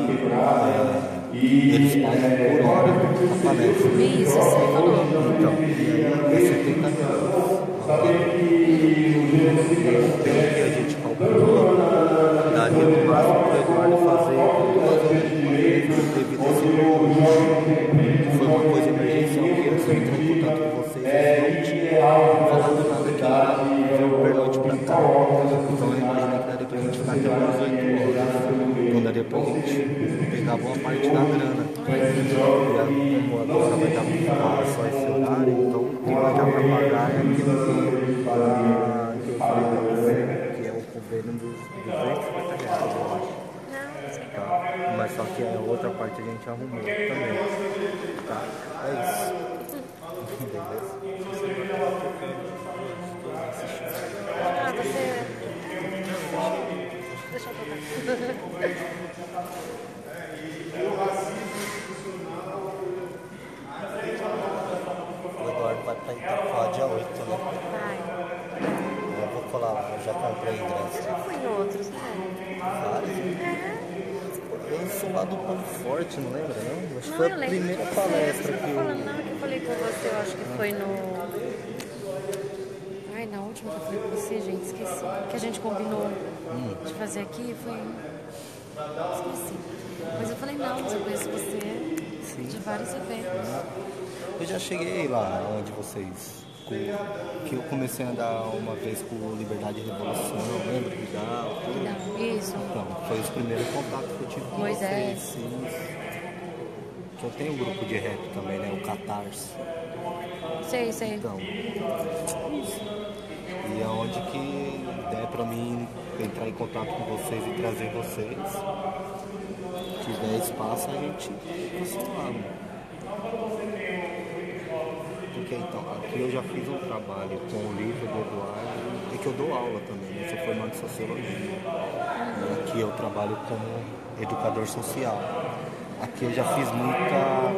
aqui eles pagam por hora a palestra. Isso, você falou. Então, é 70 reais. Pelo que a gente calculou, daria no máximo para o Eduardo fazer 2 horas de palestra devido a esse problema. Foi uma coisa emergencial que eles entrou em contato com vocês e não tinha falado nada que veio o pernoite para cá. Então eu imaginei que daria para a gente ficar até umas 8 horas. Então daria para a gente pegar boa parte da grana. E como agora vai estar só esse horário, então quem vai dar para pagar é aquilo que eu falei para você, que é o convênio dos R$250, eu acho. Tá? Mas só que a outra parte a gente arrumou também. Tá? É isso. Beleza? Ah, você. Deixa eu tocar. O Eduardo vai pra Itaquá dia 8, né? Vai. Eu vou colar lá, eu já comprei ingresso. Já fui em outros, né? Eu sou lá do Ponto Forte, não lembra não? Acho que Não, foi eu a lembro primeira de você. palestra Você que tá eu... falando, não, que eu falei com você, eu acho que foi no... Ai, na última que eu falei com você, gente, esqueci. Que a gente combinou de fazer aqui, foi... Esqueci. Mas eu falei, não, mas eu conheço você de vários eventos. Eu já cheguei lá onde vocês... Que eu comecei a andar uma vez com o Liberdade e Revolução, lembra? Isso. Então, foi os primeiros contatos que eu tive com Moisés. vocês. Sim. Que eu tenho um grupo de rap também, né? O Catarse. Sei. Então, e é onde que der pra mim entrar em contato com vocês e trazer vocês. Se tiver espaço, a gente funciona. Porque Ok, então, aqui eu já fiz um trabalho com o livro do Eduardo, e que eu dou aula também, eu sou formado em Sociologia. Aqui eu trabalho como educador social. Aqui eu já fiz muita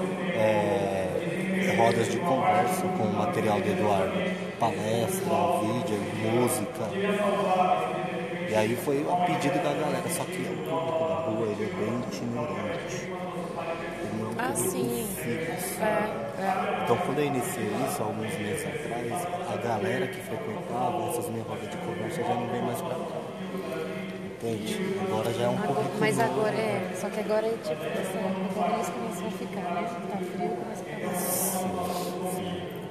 rodas de conversa com o material do Eduardo, palestra, vídeo, música. E aí foi a pedido da galera, só que o público da rua ele é bem itinerante. Ele não é um público fixo. Então quando eu iniciei isso, alguns meses atrás, a galera que frequentava essas minhas rodas de conversa já não vem mais pra cá. Entende? Agora já é um público. Mas agora só que agora é tipo, nessa época agora eles começam a ficar, né? Tá frio, começa a ficar mais. Sim.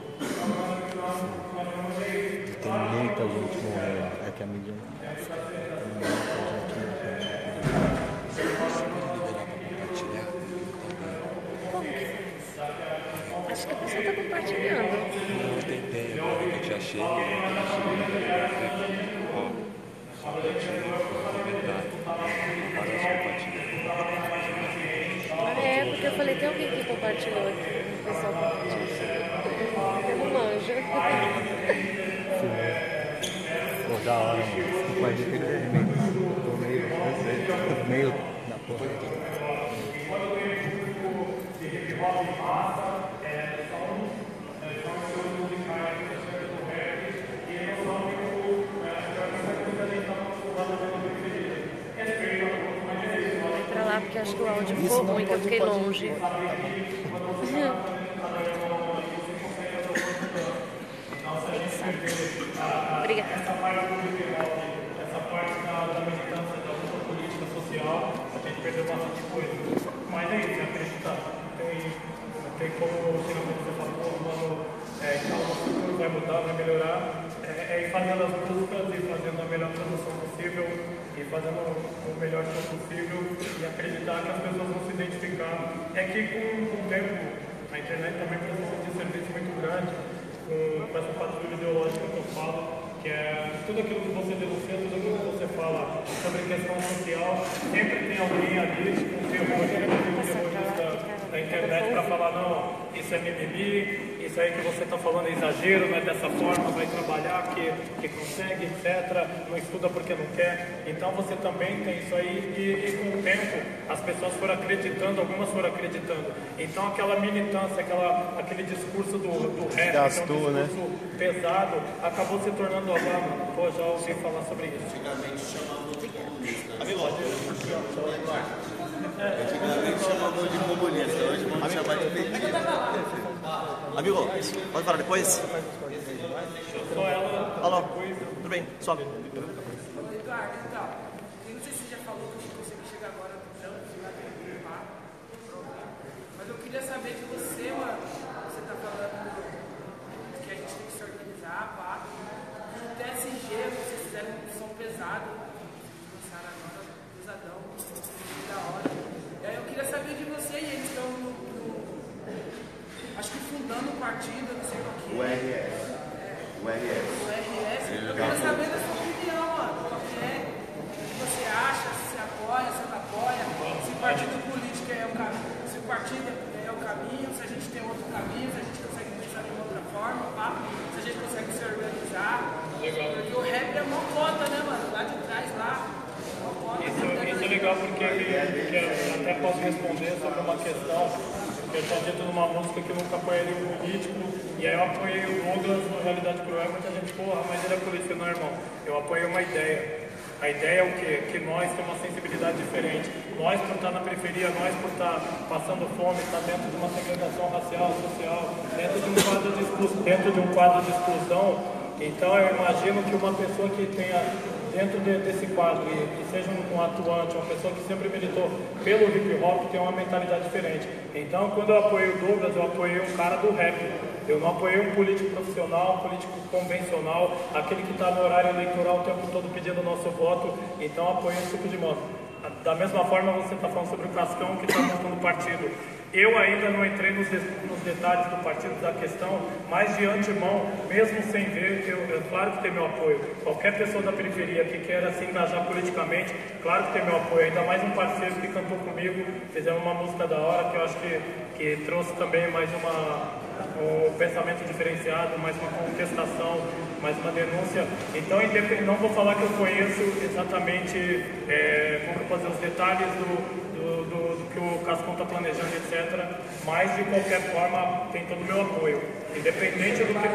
E tem muita gente morrendo. É que a mídia não mostra. Tem muita gente morrendo. Como que faz? Acho que a pessoa tá compartilhando. Não tem tempo, eu te achei. Porque eu falei, tem alguém que compartilhou aqui. O pessoal compartilhou. Eu não manjo. Pô, da hora, mano. Desculpa aí, aquele vermelho. Tô meio na porra aqui. Pra lá, porque acho que o áudio ficou ruim, que eu fiquei longe. Obrigada. Essa parte da militância da luta política social, a gente perdeu bastante coisa. Mas é isso, acreditar. Tem como você falou, mano, então o futuro vai mudar, vai melhorar. Ir fazendo as buscas e fazendo a melhor produção possível e fazendo o melhor show possível e acreditar que as pessoas vão se identificar. É que com o tempo a internet também precisa de serviço muito grande com essa patrulha ideológica que eu falo, que é tudo aquilo que você denuncia, tudo aquilo que você fala sobre questão social, sempre tem alguém ali, um terrorista da internet para falar, não, isso é mimimi, isso aí que você está falando é exagero, não é dessa forma, vai trabalhar que consegue, etc. Não estuda porque não quer. Então você também tem isso aí e com o tempo as pessoas foram acreditando, algumas foram acreditando. Então aquela militância, aquele discurso do rap, gastou, que é um discurso pesado, acabou se tornando mano. Pô, já ouvi falar sobre isso. Antigamente chamavam de comunista. Antigamente chamavam de comunista, hoje vamos chamar de petista. Amigo, pode falar depois? Alô, tudo bem, sobe. Eduardo, então, eu não sei se você já falou que você que chega agora no trampo, você vai ter que limpar, mas eu queria saber de você, mano, você tá falando que a gente tem que se organizar, pá. No TSG, vocês fizeram uma edição pesada, lançaram agora, pesadão, da hora. E aí eu queria saber de você, e eles estão acho que fundando um partido, não sei o que. O RS. O RS. O RS. Eu quero saber da sua opinião, mano. O que você acha, se apoia, se não apoia, se o partido político é o caminho, se o partido é o caminho, se a gente tem outro caminho, se a gente consegue pensar de uma outra forma, pá, se a gente consegue se organizar. Legal. Porque o rap é mó cota, né, mano? Lá de trás, lá. Isso é legal porque eu até posso responder sobre uma questão. Eu estou dentro de uma música que eu nunca apoiaria um político, e aí eu apoiei o Douglas, na realidade cruel, muita gente, porra, mas ele é político, não, irmão. Eu apoiei uma ideia. A ideia é o quê? Que nós temos uma sensibilidade diferente. Nós, por estar na periferia, nós, por estar passando fome, estar dentro de uma segregação racial, social, dentro de um quadro de exclusão, então eu imagino que uma pessoa que tenha dentro desse quadro e seja um atuante, uma pessoa que sempre militou pelo hip hop, tem uma mentalidade diferente. Então, quando eu apoiei o Douglas, eu apoiei um cara do rap. Eu não apoiei um político profissional, um político convencional, aquele que está no horário eleitoral o tempo todo pedindo o nosso voto. Então, eu apoiei esse tipo de moto. Da mesma forma, você está falando sobre o Cascão que está montando o partido. Eu ainda não entrei nos detalhes do partido, da questão, mas de antemão, mesmo sem ver, eu claro que tem meu apoio. Qualquer pessoa da periferia que queira se engajar politicamente, claro que tem meu apoio. Ainda mais um parceiro que cantou comigo, fizemos uma música da hora, que eu acho que trouxe também mais um pensamento diferenciado, mais uma contestação, mais uma denúncia. Então, não vou falar que eu conheço exatamente como fazer os detalhes do que o Cascão está planejando, etc. Mas, de qualquer forma, tem todo o meu apoio. Independente do que...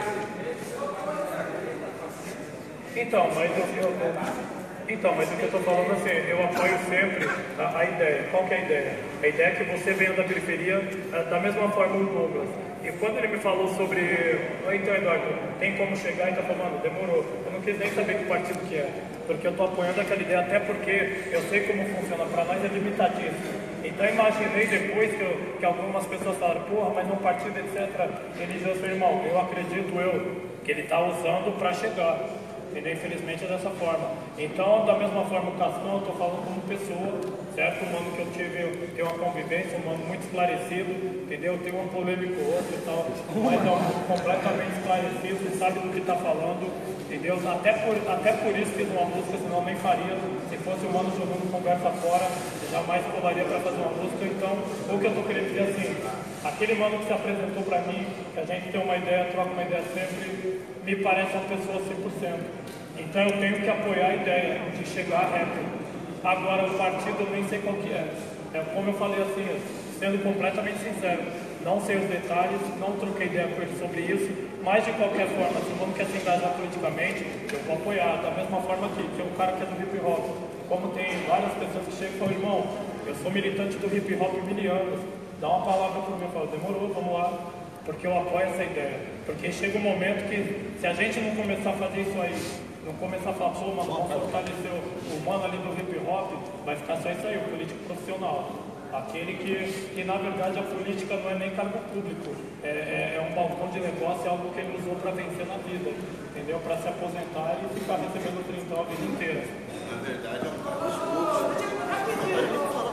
Então, mas o que eu estou falando assim, eu apoio sempre a ideia. Qual que é a ideia? A ideia é que você venha da periferia da mesma forma o Douglas. E quando ele me falou sobre... Então, Eduardo, tem como chegar e está falando, demorou. Eu não quis nem saber que partido que é. Porque eu estou apoiando aquela ideia, até porque eu sei como funciona. Para nós é limitadíssimo. Então, imaginei depois que algumas pessoas falaram, porra, mas não partido, etc. Ele disse, meu irmão, eu acredito que ele está usando para chegar. Entendeu? Infelizmente é dessa forma. Então, da mesma forma, o Cascão, eu estou falando como pessoa, certo? Um mano que eu tenho uma convivência, um mano muito esclarecido, entendeu? Tem uma polêmica ou outra e tal, mas é um completamente esclarecido, sabe do que está falando, entendeu? Até por isso fiz uma música, senão nem faria. Se fosse um mano jogando conversa fora, jamais colaria para fazer uma música. Então, o que eu estou querendo dizer assim, aquele mano que se apresentou para mim, que a gente tem uma ideia, troca uma ideia sempre, me parece uma pessoa 100%. Então eu tenho que apoiar a ideia de chegar rápido. Agora o partido eu nem sei qual que é. Como eu falei assim, sendo completamente sincero, não sei os detalhes, não troquei ideia com ele sobre isso, mas de qualquer forma, se o mundo quer se engajar politicamente, eu vou apoiar. Da mesma forma que é um cara que é do hip hop. Como tem várias pessoas que chegam e falam, irmão, eu sou militante do hip hop há 1000 anos, dá uma palavra para mim. Eu falo, demorou, vamos lá. Porque eu apoio essa ideia. Porque chega um momento que, se a gente não começar a fazer isso aí, não começar a falar, pô, mano, vamos fortalecer o mano ali do hip hop, vai ficar só isso aí, o político profissional. Aquele que na verdade a política não é nem cargo público, é um balcão de negócio, é algo que ele usou para vencer na vida, entendeu? Para se aposentar e ficar recebendo 30 a vida inteira. Na verdade é um cargo público.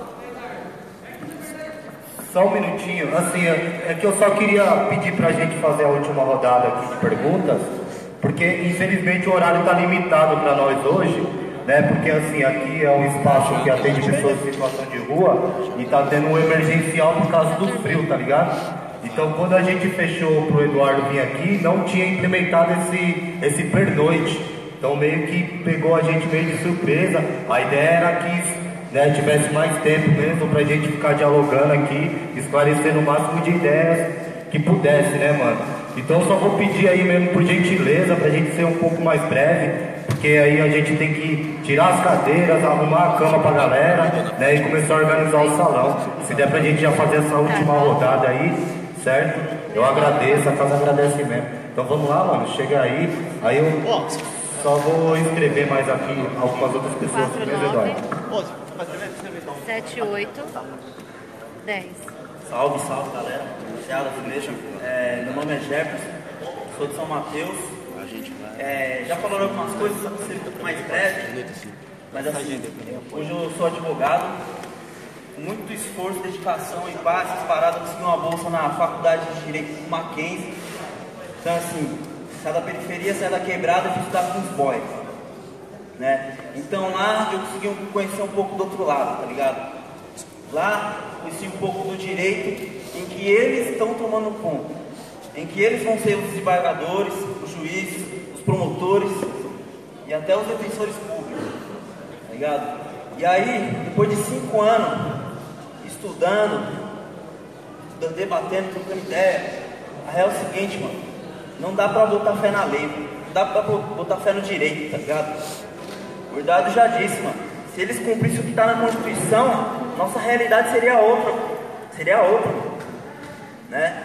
Só um minutinho, assim, é que eu só queria pedir pra gente fazer a última rodada aqui de perguntas, porque infelizmente o horário está limitado para nós hoje, né? Porque assim, aqui é um espaço que atende pessoas em situação de rua e está tendo um emergencial por causa do frio, tá ligado? Então quando a gente fechou pro Eduardo vir aqui, não tinha implementado esse pernoite. Então meio que pegou a gente meio de surpresa. A ideia era que tivesse mais tempo mesmo pra gente ficar dialogando aqui, esclarecendo o máximo de ideias que pudesse, né, mano? Então eu só vou pedir aí mesmo por gentileza, pra gente ser um pouco mais breve, porque aí a gente tem que tirar as cadeiras, arrumar a cama pra galera, né, e começar a organizar o salão. Se der pra gente já fazer essa última rodada aí, certo? Eu agradeço, a casa agradece mesmo. Então vamos lá, mano, chega aí eu só vou escrever mais aqui algumas outras pessoas. 7, 8, 10. Salve, salve, galera. Rapaziada, beleza? Meu nome é Jefferson, sou de São Mateus. Já falaram algumas coisas, só que ser um pouco mais breve. Mas assim, hoje eu sou advogado. Com muito esforço, dedicação e paz, essas paradas, consegui uma bolsa na faculdade de Direito do Mackenzie. Então assim, sai da periferia, sai da quebrada, fui estudar com os boys. Né? Então lá eu consegui conhecer um pouco do outro lado, tá ligado? Lá conheci um pouco do direito em que eles estão tomando conta, em que eles vão ser os desembargadores, os juízes, os promotores e até os defensores públicos, tá ligado? E aí, depois de 5 anos estudando, debatendo, trocando ideia, a real é o seguinte, mano, não dá pra botar fé na lei, não dá pra botar fé no direito, tá ligado? O Eduardo já disse, mano, se eles cumprissem o que está na Constituição, nossa realidade seria outra, né?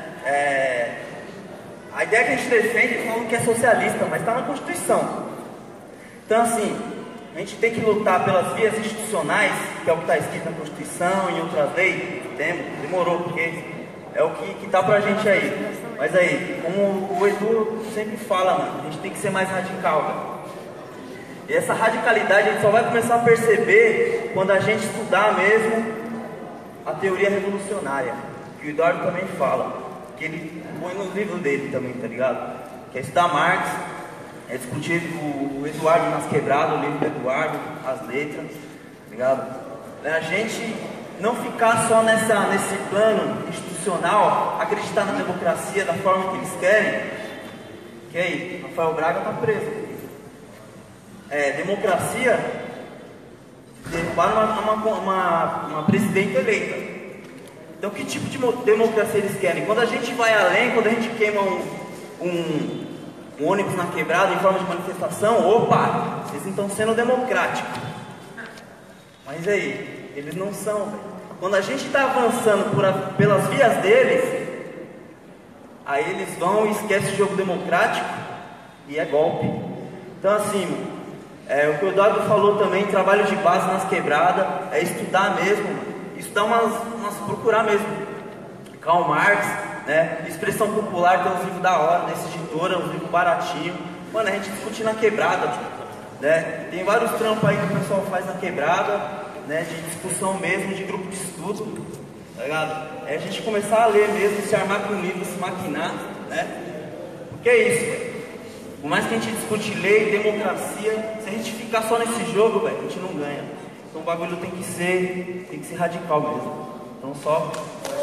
A ideia que a gente defende é falando que é socialista, mas está na Constituição. Então assim, a gente tem que lutar pelas vias institucionais, que é o que está escrito na Constituição e em outras leis. Demorou, porque é o que tá pra gente aí. Mas aí, como o Edu sempre fala, mano, a gente tem que ser mais radical, velho. E essa radicalidade a gente só vai começar a perceber quando a gente estudar mesmo a teoria revolucionária, que o Eduardo também fala, que ele põe no livro dele também, tá ligado? Que é estudar Marx, é discutir o Eduardo nas Quebradas, o livro do Eduardo, as letras, tá ligado? A gente não ficar só nesse plano institucional, acreditar na democracia da forma que eles querem, que aí, Rafael Braga tá preso. Democracia, derrubaram uma presidente eleita. Então que tipo de democracia eles querem? Quando a gente vai além, quando a gente queima um ônibus na quebrada em forma de manifestação, opa, vocês estão sendo democráticos. Mas aí, eles não são, velho. Quando a gente está avançando pelas vias deles, aí eles vão e esquecem o jogo democrático e é golpe. Então assim, o que o Eduardo falou também, trabalho de base nas quebradas, é estudar mesmo, estudar procurar mesmo. Karl Marx, né? Expressão popular, tem uns livros da hora, dessa editora, uns livros baratinhos. Mano, a gente discute na quebrada, né? Tem vários trampos aí que o pessoal faz na quebrada, né? De discussão mesmo, de grupo de estudo, tá ligado? É a gente começar a ler mesmo, se armar com livros, se maquinar, né? Porque é isso, velho. Por mais que a gente discute lei, democracia, se a gente ficar só nesse jogo, velho, a gente não ganha. Então o bagulho tem que ser radical mesmo. Então só...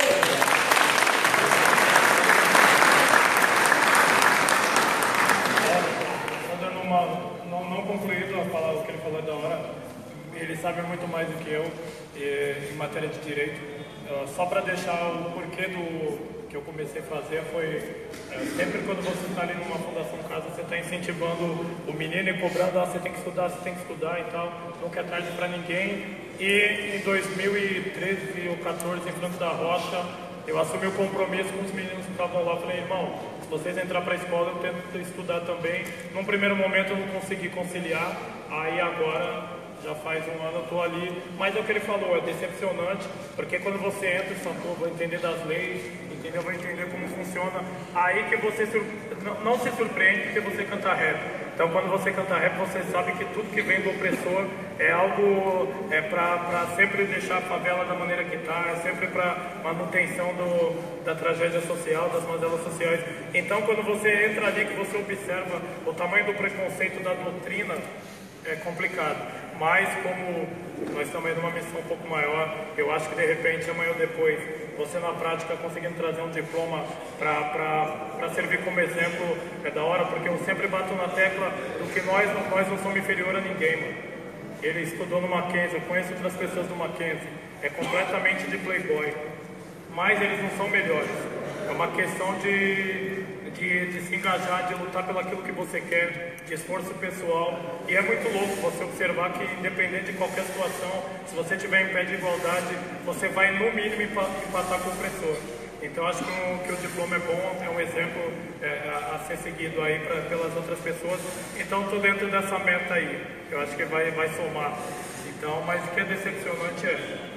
Não concluído a falar o que ele falou da hora, ele sabe muito mais do que eu em matéria de direito. Só para deixar o porquê do que eu comecei a fazer foi sempre quando você está ali numa fundação casa, você está incentivando o menino e cobrando, você tem que estudar e tal, nunca é tarde para ninguém. E em 2013 ou 2014, em Franco da Rocha, eu assumi o compromisso com os meninos que estavam lá. Falei, irmão, se vocês entrarem para a escola, eu tento estudar também. Num primeiro momento eu não consegui conciliar, aí agora já faz um ano eu estou ali. Mas é o que ele falou, é decepcionante, porque quando você entra e fala, pô, vou entender das leis, entendeu? Vou entender como funciona, aí que você não se surpreende porque você canta rap. Então quando você canta rap, você sabe que tudo que vem do opressor é algo para sempre deixar a favela da maneira que está, é sempre para manutenção da tragédia social, das mazelas sociais. Então quando você entra ali, que você observa o tamanho do preconceito da doutrina, é complicado. Mas como nós estamos numa missão um pouco maior, eu acho que de repente amanhã ou depois, você na prática conseguindo trazer um diploma para servir como exemplo, é da hora, porque eu sempre bato na tecla do que nós não somos inferior a ninguém, mano. Ele estudou no Mackenzie, eu conheço outras pessoas do Mackenzie, é completamente de playboy, mas eles não são melhores. É uma questão de se engajar, de lutar pelo aquilo que você quer, de esforço pessoal. E é muito louco você observar que, independente de qualquer situação, se você estiver em pé de igualdade, você vai no mínimo empatar com o opressor. Então acho que o diploma é bom, é um exemplo a ser seguido aí pelas outras pessoas. Então estou dentro dessa meta aí, eu acho que vai somar. Então, mas o que é decepcionante é...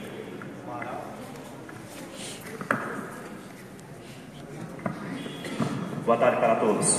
Boa tarde para todos.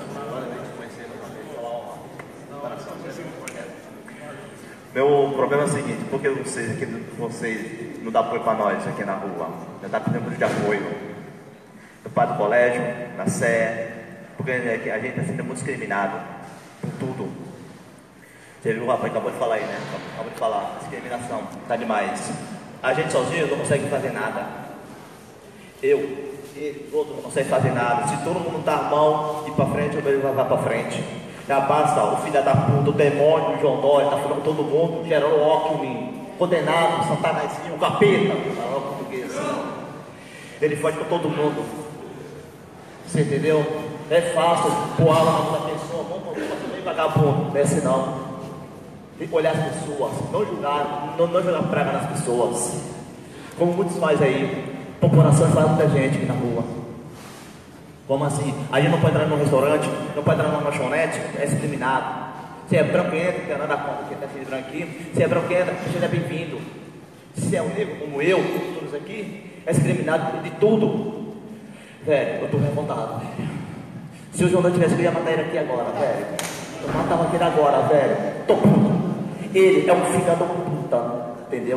Meu problema é o seguinte, por que vocês não dão apoio para nós aqui na rua? Já está pedindo de apoio do pai do colégio, na Sé, porque a gente está sendo muito discriminado por tudo. Você viu o rapaz acabou de falar aí, né? Acabou de falar, discriminação, tá demais. A gente sozinho não consegue fazer nada. Ele, outro não consegue fazer nada. Se todo mundo dá a mão e ir pra frente, o Brasil vai pra frente. Já basta o filho da puta, o demônio, o João Dória, tá falando com todo mundo, Geraldo Alckmin, condenado, Satanazinho, o capeta, falando português assim. Ele foge com todo mundo. Você entendeu? É fácil pôr a alma na mão da pessoa, vamos também vagabundo, não é assim não. Tem que olhar as pessoas, não julgar, não jogar praga nas pessoas. Como muitos fazem aí. População faz muita gente aqui na rua. Como assim? A gente não pode entrar num restaurante, não pode entrar numa lanchonete, é discriminado. Se é branco, entra, quer nada contra quem está cheio de branquinho. Se é branco, entra, seja bem-vindo. Se é um negro como eu, todos aqui, é discriminado de tudo. Velho, eu tô revoltado, velho. Se o João não tivesse que ia matar ele aqui agora, velho. Eu matava aquele agora, velho. Tô puto. Ele é um filho da puta, entendeu?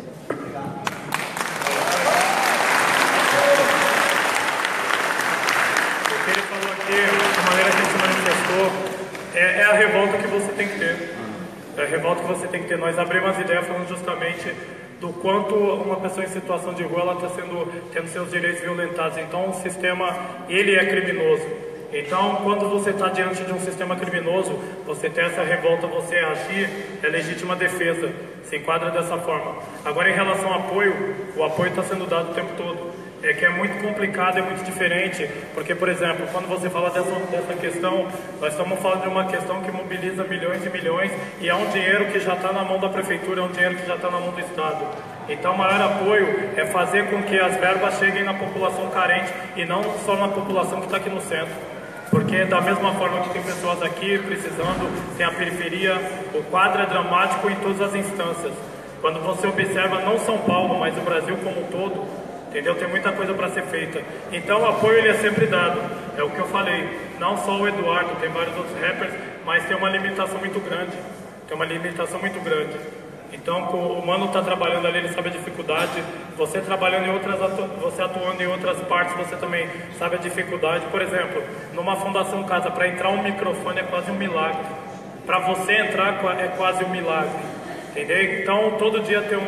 O que ele falou aqui, de maneira que ele se manifestou, é a revolta que você tem que ter. É a revolta que você tem que ter. Nós abrimos as ideias falando justamente do quanto uma pessoa em situação de rua ela está tendo seus direitos violentados. Então o sistema, ele é criminoso. Então quando você está diante de um sistema criminoso, você tem essa revolta, você agir, é legítima defesa, se enquadra dessa forma. Agora em relação ao apoio, o apoio está sendo dado o tempo todo. É que é muito complicado, é muito diferente, porque, por exemplo, quando você fala dessa questão, nós estamos falando de uma questão que mobiliza milhões e milhões, e é um dinheiro que já está na mão da prefeitura, é um dinheiro que já está na mão do Estado. Então, o maior apoio é fazer com que as verbas cheguem na população carente, e não só na população que está aqui no centro. Porque da mesma forma que tem pessoas aqui precisando, tem a periferia, o quadro é dramático em todas as instâncias. Quando você observa não São Paulo, mas o Brasil como um todo, entendeu? Tem muita coisa para ser feita. Então o apoio ele é sempre dado. É o que eu falei. Não só o Eduardo, tem vários outros rappers, mas tem uma limitação muito grande. Tem uma limitação muito grande. Então o Mano está trabalhando ali, ele sabe a dificuldade. Você trabalhando em outras, você atuando em outras partes, você também sabe a dificuldade. Por exemplo, numa Fundação Casa, para entrar um microfone é quase um milagre. Para você entrar é quase um milagre. Entendeu? Então todo dia tem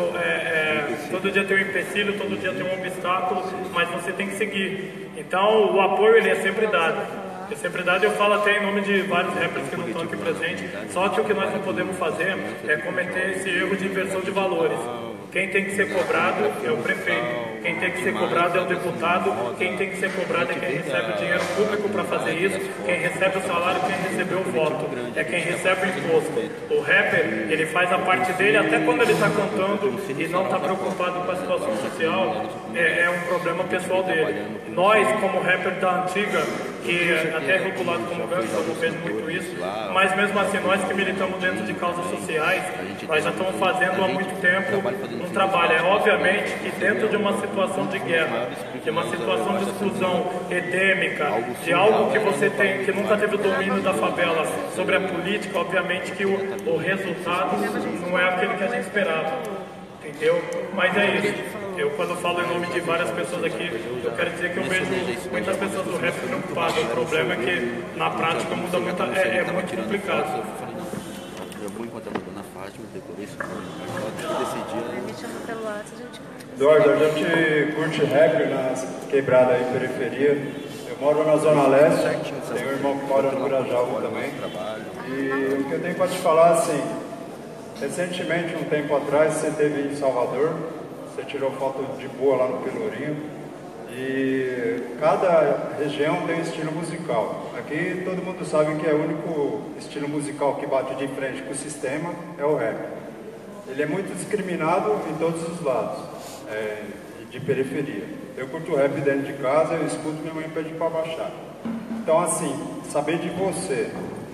todo dia tem um empecilho, todo dia tem um obstáculo, mas você tem que seguir. Então o apoio ele é sempre dado. É sempre dado, eu falo até em nome de vários rappers que não estão aqui presentes. Só que o que nós não podemos fazer é cometer esse erro de inversão de valores. Quem tem que ser cobrado é o prefeito. Quem tem que ser cobrado é o deputado. Quem tem que ser cobrado é quem recebe o dinheiro público para fazer isso. Quem recebe o salário, quem recebeu o voto. É quem recebe o imposto. O rapper, ele faz a parte dele até quando ele está cantando e não está preocupado com a situação social. É um problema pessoal dele. Nós, como rapper da antiga, que até é rotulado como gangsta, eu não vejo muito isso, mas mesmo assim, nós que militamos dentro de causas sociais, nós já estamos fazendo há muito tempo um trabalho. É obviamente que dentro de uma situação de guerra, de uma situação de exclusão endêmica, de algo que você tem, que nunca teve o domínio da favela sobre a política, obviamente que o resultado não é aquele que a gente esperava. Entendeu? Mas é isso. Eu, quando falo em nome de várias pessoas aqui, eu quero dizer que eu vejo muitas pessoas do rap preocupadas. O problema é que na prática muda muito, é muito complicado. Eu vou encontrar a dona Fátima, decorei isso. Ela decidir. Me chama pelo WhatsApp, a gente... Eduardo, a gente curte rap nas quebradas aí, periferia. Eu moro na Zona Leste, tenho um irmão que mora no Grajaú também. E o que eu tenho para te falar, assim, recentemente, um tempo atrás, você esteve em Salvador, você tirou foto de boa lá no Pelourinho, e cada região tem um estilo musical. Aqui todo mundo sabe que é o único estilo musical que bate de frente com o sistema é o rap. Ele é muito discriminado em todos os lados, de periferia. Eu curto rap dentro de casa, eu escuto, minha mãe pede para baixar. Então assim, saber de você...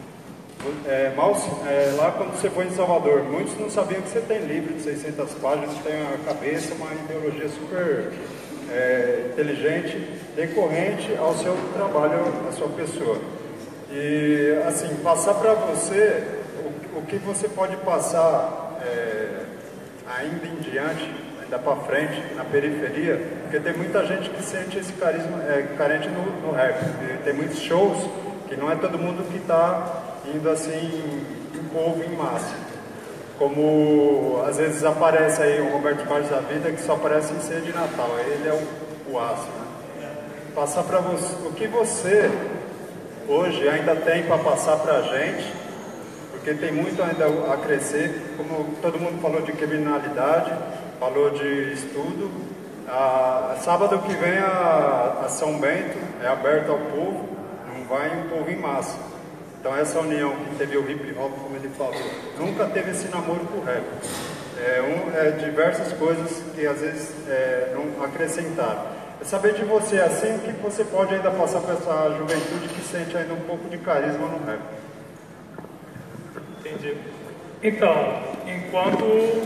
lá quando você foi em Salvador, muitos não sabiam que você tem livro de 600 páginas, tem a cabeça, uma ideologia super inteligente, decorrente ao seu trabalho, à sua pessoa. E assim, passar para você o que você pode passar ainda em diante, ainda para frente, na periferia, porque tem muita gente que sente esse carisma carente no rap. E tem muitos shows que não é todo mundo que está indo assim, um povo em massa. Como às vezes aparece aí o Roberto Carlos da vida, que só aparece em ceia de Natal. Ele é o aço, né? Passar para você o que você hoje ainda tem para passar para a gente, porque tem muito ainda a crescer. Como todo mundo falou de criminalidade, falou de estudo. Sábado que vem a São Bento é aberta ao povo, não vai um povo em massa. Então essa união que teve o hip hop, como ele falou, nunca teve esse namoro com o rap. Diversas coisas que às vezes não acrescentaram. É saber de você assim, o que você pode ainda passar para essa juventude que sente ainda um pouco de carisma no rap. Entendi. Então, enquanto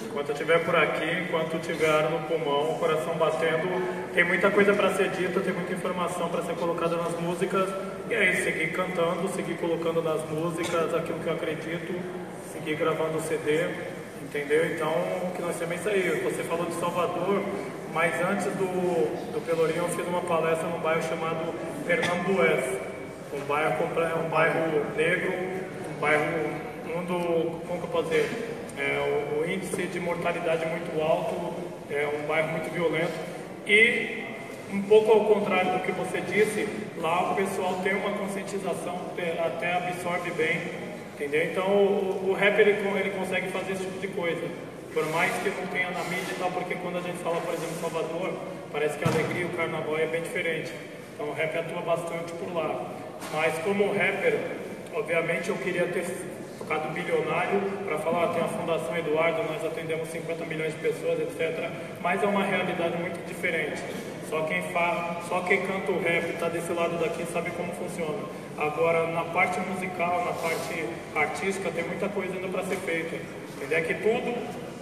Enquanto eu estiver por aqui, enquanto tiver ar no pulmão, o coração batendo, tem muita coisa para ser dita, tem muita informação para ser colocada nas músicas. E é isso, seguir cantando, seguir colocando nas músicas aquilo que eu acredito, seguir gravando o CD, entendeu? Então, o que nós temos é isso aí. Você falou de Salvador, mas antes do Pelourinho eu fiz uma palestra num bairro chamado Pernambués. Um bairro negro, um bairro como que eu posso dizer? O índice de mortalidade muito alto, é um bairro muito violento. E, um pouco ao contrário do que você disse, lá o pessoal tem uma conscientização, até absorve bem, entendeu? Então o rap ele consegue fazer esse tipo de coisa, por mais que não tenha na mídia e tal, porque quando a gente fala, por exemplo, Salvador, parece que a alegria, o carnaval é bem diferente. Então o rap atua bastante por lá. Mas como rapper, obviamente eu queria ter tocado bilionário para falar, tem a Fundação Eduardo, nós atendemos 50 milhões de pessoas, etc. Mas é uma realidade muito diferente. Só quem canta o rap, está desse lado daqui, sabe como funciona. Agora, na parte musical, na parte artística, tem muita coisa ainda para ser feita. Entendeu? É que tudo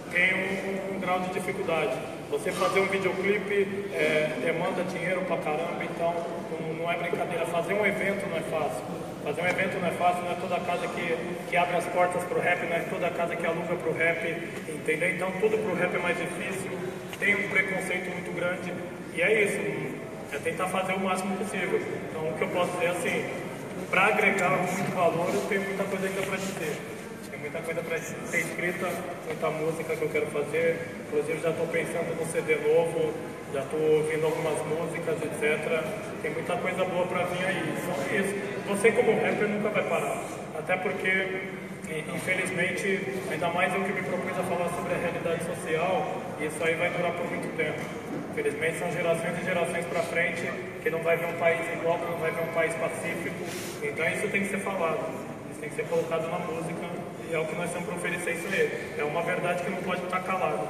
tem um grau de dificuldade. Você fazer um videoclipe demanda dinheiro pra caramba, então não é brincadeira. Fazer um evento não é fácil. Fazer um evento não é fácil, não é toda casa que abre as portas pro rap, não é toda casa que aluga pro rap, entendeu? Então tudo pro rap é mais difícil, tem um preconceito muito grande, e é isso, é tentar fazer o máximo possível. Então o que eu posso dizer assim, para agregar muito valor, eu tenho muita coisa ainda para dizer. Tem muita coisa para ser escrita, muita música que eu quero fazer. Inclusive já estou pensando no CD novo, já estou ouvindo algumas músicas, etc. Tem muita coisa boa para vir aí. Só isso. Você como rapper nunca vai parar. Até porque, infelizmente, ainda mais eu que me propus a falar sobre a realidade social, isso aí vai durar por muito tempo. Infelizmente são gerações e gerações para frente que não vai ver um país igual, que não vai ver um país pacífico. Então isso tem que ser falado, isso tem que ser colocado na música. E é o que nós temos para oferecer isso aí. É uma verdade que não pode estar calada.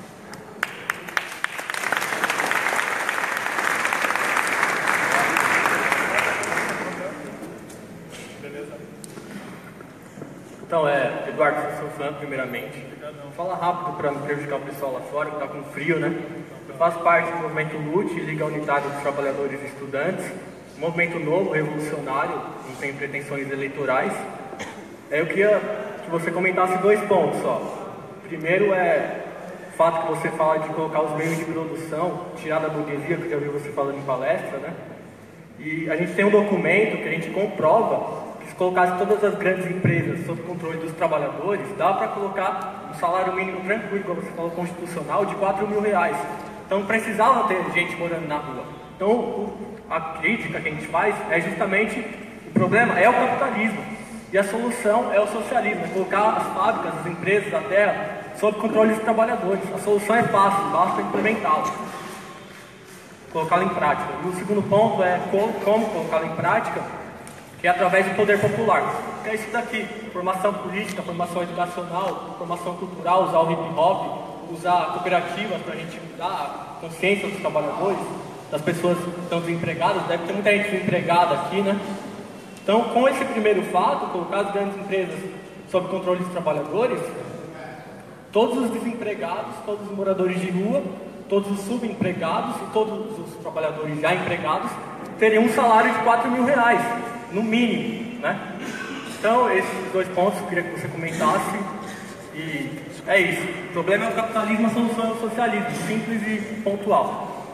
Beleza? Então, Eduardo, sou fã, primeiramente. Fala rápido para não prejudicar o pessoal lá fora, que está com frio, né? Eu faço parte do movimento LUT, Liga Unitária dos Trabalhadores e Estudantes. Um movimento novo, revolucionário, não tem pretensões eleitorais. Eu queria que você comentasse 2 pontos só. Primeiro é o fato que você fala de colocar os meios de produção, tirar da burguesia, que eu já ouvi você falando em palestra, né? E a gente tem um documento que a gente comprova que se colocasse todas as grandes empresas sob controle dos trabalhadores, dá para colocar um salário mínimo tranquilo, como você falou, constitucional, de R$4.000. Então não precisava ter gente morando na rua. Então a crítica que a gente faz é justamente, o problema é o capitalismo. E a solução é o socialismo, é colocar as fábricas, as empresas, a terra, sob controle dos trabalhadores. A solução é fácil, basta implementá-la, colocá-la em prática. E o segundo ponto é como colocá-la em prática, que é através do poder popular. Que é isso daqui, formação política, formação educacional, formação cultural, usar o hip-hop, usar cooperativas para a gente mudar a consciência dos trabalhadores, das pessoas que estão desempregadas. Deve ter muita gente desempregada aqui, né? Então, com esse primeiro fato, colocar as grandes empresas sob controle dos trabalhadores, todos os desempregados, todos os moradores de rua, todos os subempregados e todos os trabalhadores já empregados teriam um salário de R$4.000, no mínimo, né? Então, esses 2 pontos eu queria que você comentasse. E é isso. O problema é o capitalismo, a solução é o socialismo, simples e pontual.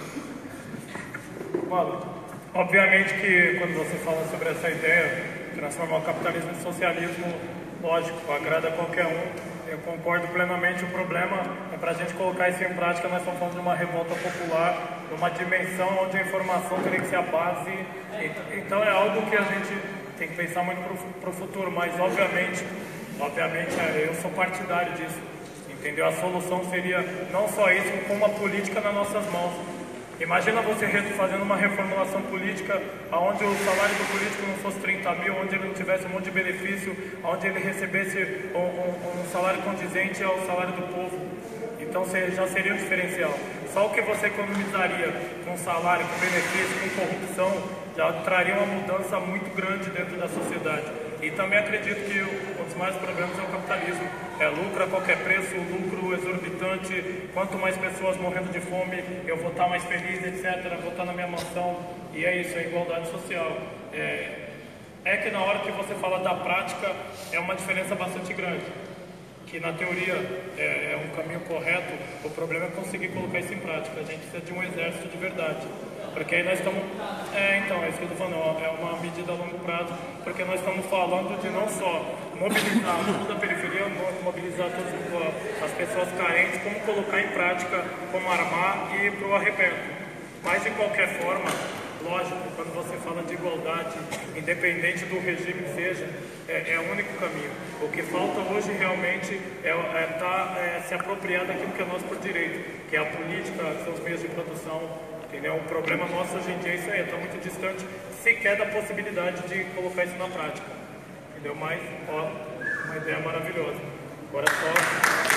Mano, obviamente que quando você fala sobre essa ideia, transformar o capitalismo em socialismo, lógico, agrada a qualquer um. Eu concordo plenamente. O problema é para a gente colocar isso em prática. Nós estamos falando de uma revolta popular, numa dimensão onde a informação teria que ser a base. Então é algo que a gente tem que pensar muito para o futuro, mas obviamente eu sou partidário disso, entendeu? A solução seria não só isso, como uma política nas nossas mãos. Imagina você fazendo uma reformulação política onde o salário do político não fosse 30 mil, onde ele não tivesse um monte de benefício, onde ele recebesse um salário condizente ao salário do povo. Então já seria um diferencial. Só o que você economizaria com salário, com benefício, com corrupção, já traria uma mudança muito grande dentro da sociedade. E também acredito que um dos maiores problemas é o capitalismo. É lucro a qualquer preço, lucro exorbitante. Quanto mais pessoas morrendo de fome, eu vou estar mais feliz, etc. Vou estar na minha mansão. E é isso, é igualdade social. É que na hora que você fala da prática, é uma diferença bastante grande. Que na teoria é um caminho correto, o problema é conseguir colocar isso em prática. A gente precisa de um exército de verdade. Porque aí nós estamos... então, é isso que eu estou falando, é uma medida a longo prazo, porque nós estamos falando de não só mobilizar toda a periferia, mobilizar todas as pessoas carentes, como colocar em prática, como armar e ir para o arrependo. Mas, de qualquer forma, lógico, quando você fala de igualdade, independente do regime que seja, é o único caminho. O que falta hoje realmente é se apropriar daquilo que é nosso por direito, que é a política, que são os meios de produção, entendeu? O problema nosso hoje em dia é isso aí, está muito distante sequer da possibilidade de colocar isso na prática, entendeu? Mas, ó, uma ideia maravilhosa. Agora só...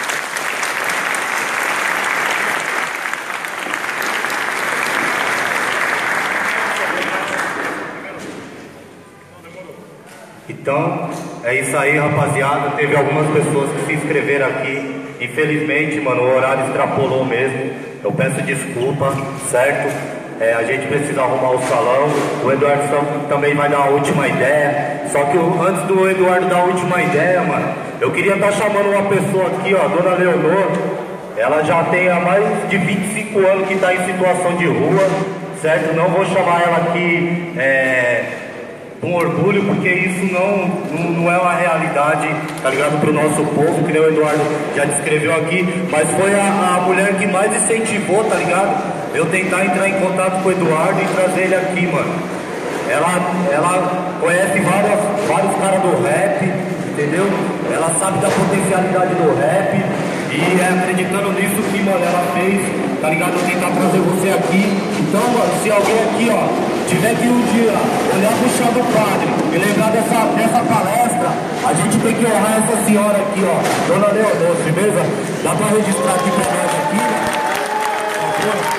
Então, é isso aí, rapaziada. Teve algumas pessoas que se inscreveram aqui. Infelizmente, mano, o horário extrapolou mesmo. Eu peço desculpa, certo? A gente precisa arrumar o salão. O Eduardo também vai dar a última ideia. Só que antes do Eduardo dar a última ideia, mano, eu queria estar chamando uma pessoa aqui, ó, a Dona Leonor. Ela já tem há mais de 25 anos que está em situação de rua, certo? Não vou chamar ela aqui com orgulho, porque isso não é uma realidade, tá ligado, pro nosso povo, que nem o Eduardo já descreveu aqui, mas foi a mulher que mais incentivou, tá ligado, eu tentar entrar em contato com o Eduardo e trazer ele aqui, mano. Ela conhece vários caras do rap, entendeu? Ela sabe da potencialidade do rap e é acreditando nisso que, mano, ela fez, tá ligado, eu tentar trazer você aqui. Então, mano, se alguém aqui, ó, tiver que um dia olhar pro chão do padre e lembrar dessa palestra, a gente tem que honrar essa senhora aqui, ó, Dona Leonor, beleza? Dá pra registrar aqui pra nós aqui, né?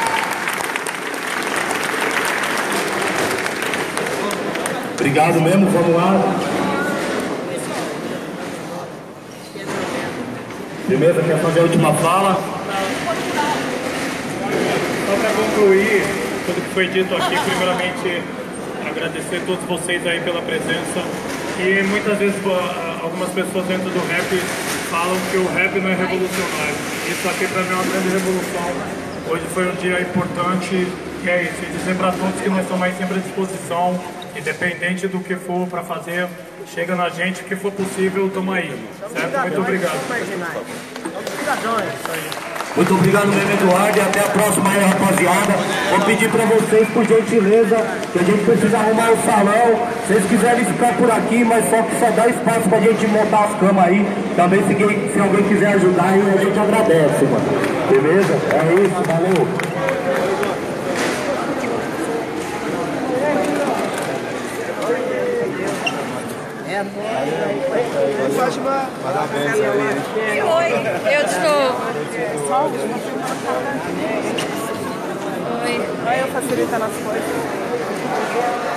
Obrigado mesmo, vamos lá. Beleza, quer fazer a última fala? Só para concluir tudo que foi dito aqui, primeiramente agradecer a todos vocês aí pela presença. E muitas vezes algumas pessoas dentro do rap falam que o rap não é revolucionário. Isso aqui para mim é uma grande revolução. Hoje foi um dia importante e é isso. E dizer para todos que nós estamos aí sempre à disposição, independente do que for para fazer, chega na gente, o que for possível, estamos aí. Certo? Muito obrigado. Muito obrigado mesmo, Eduardo, e até a próxima aí, rapaziada. Vou pedir pra vocês, por gentileza, que a gente precisa arrumar o salão. Se vocês quiserem ficar por aqui, mas só que só dá espaço pra gente montar as camas aí. Também se alguém quiser ajudar aí, a gente agradece, mano. Beleza? É isso, valeu. Parabéns aí. Oi, eu de novo. Oi. Olha eu facilitando as coisas.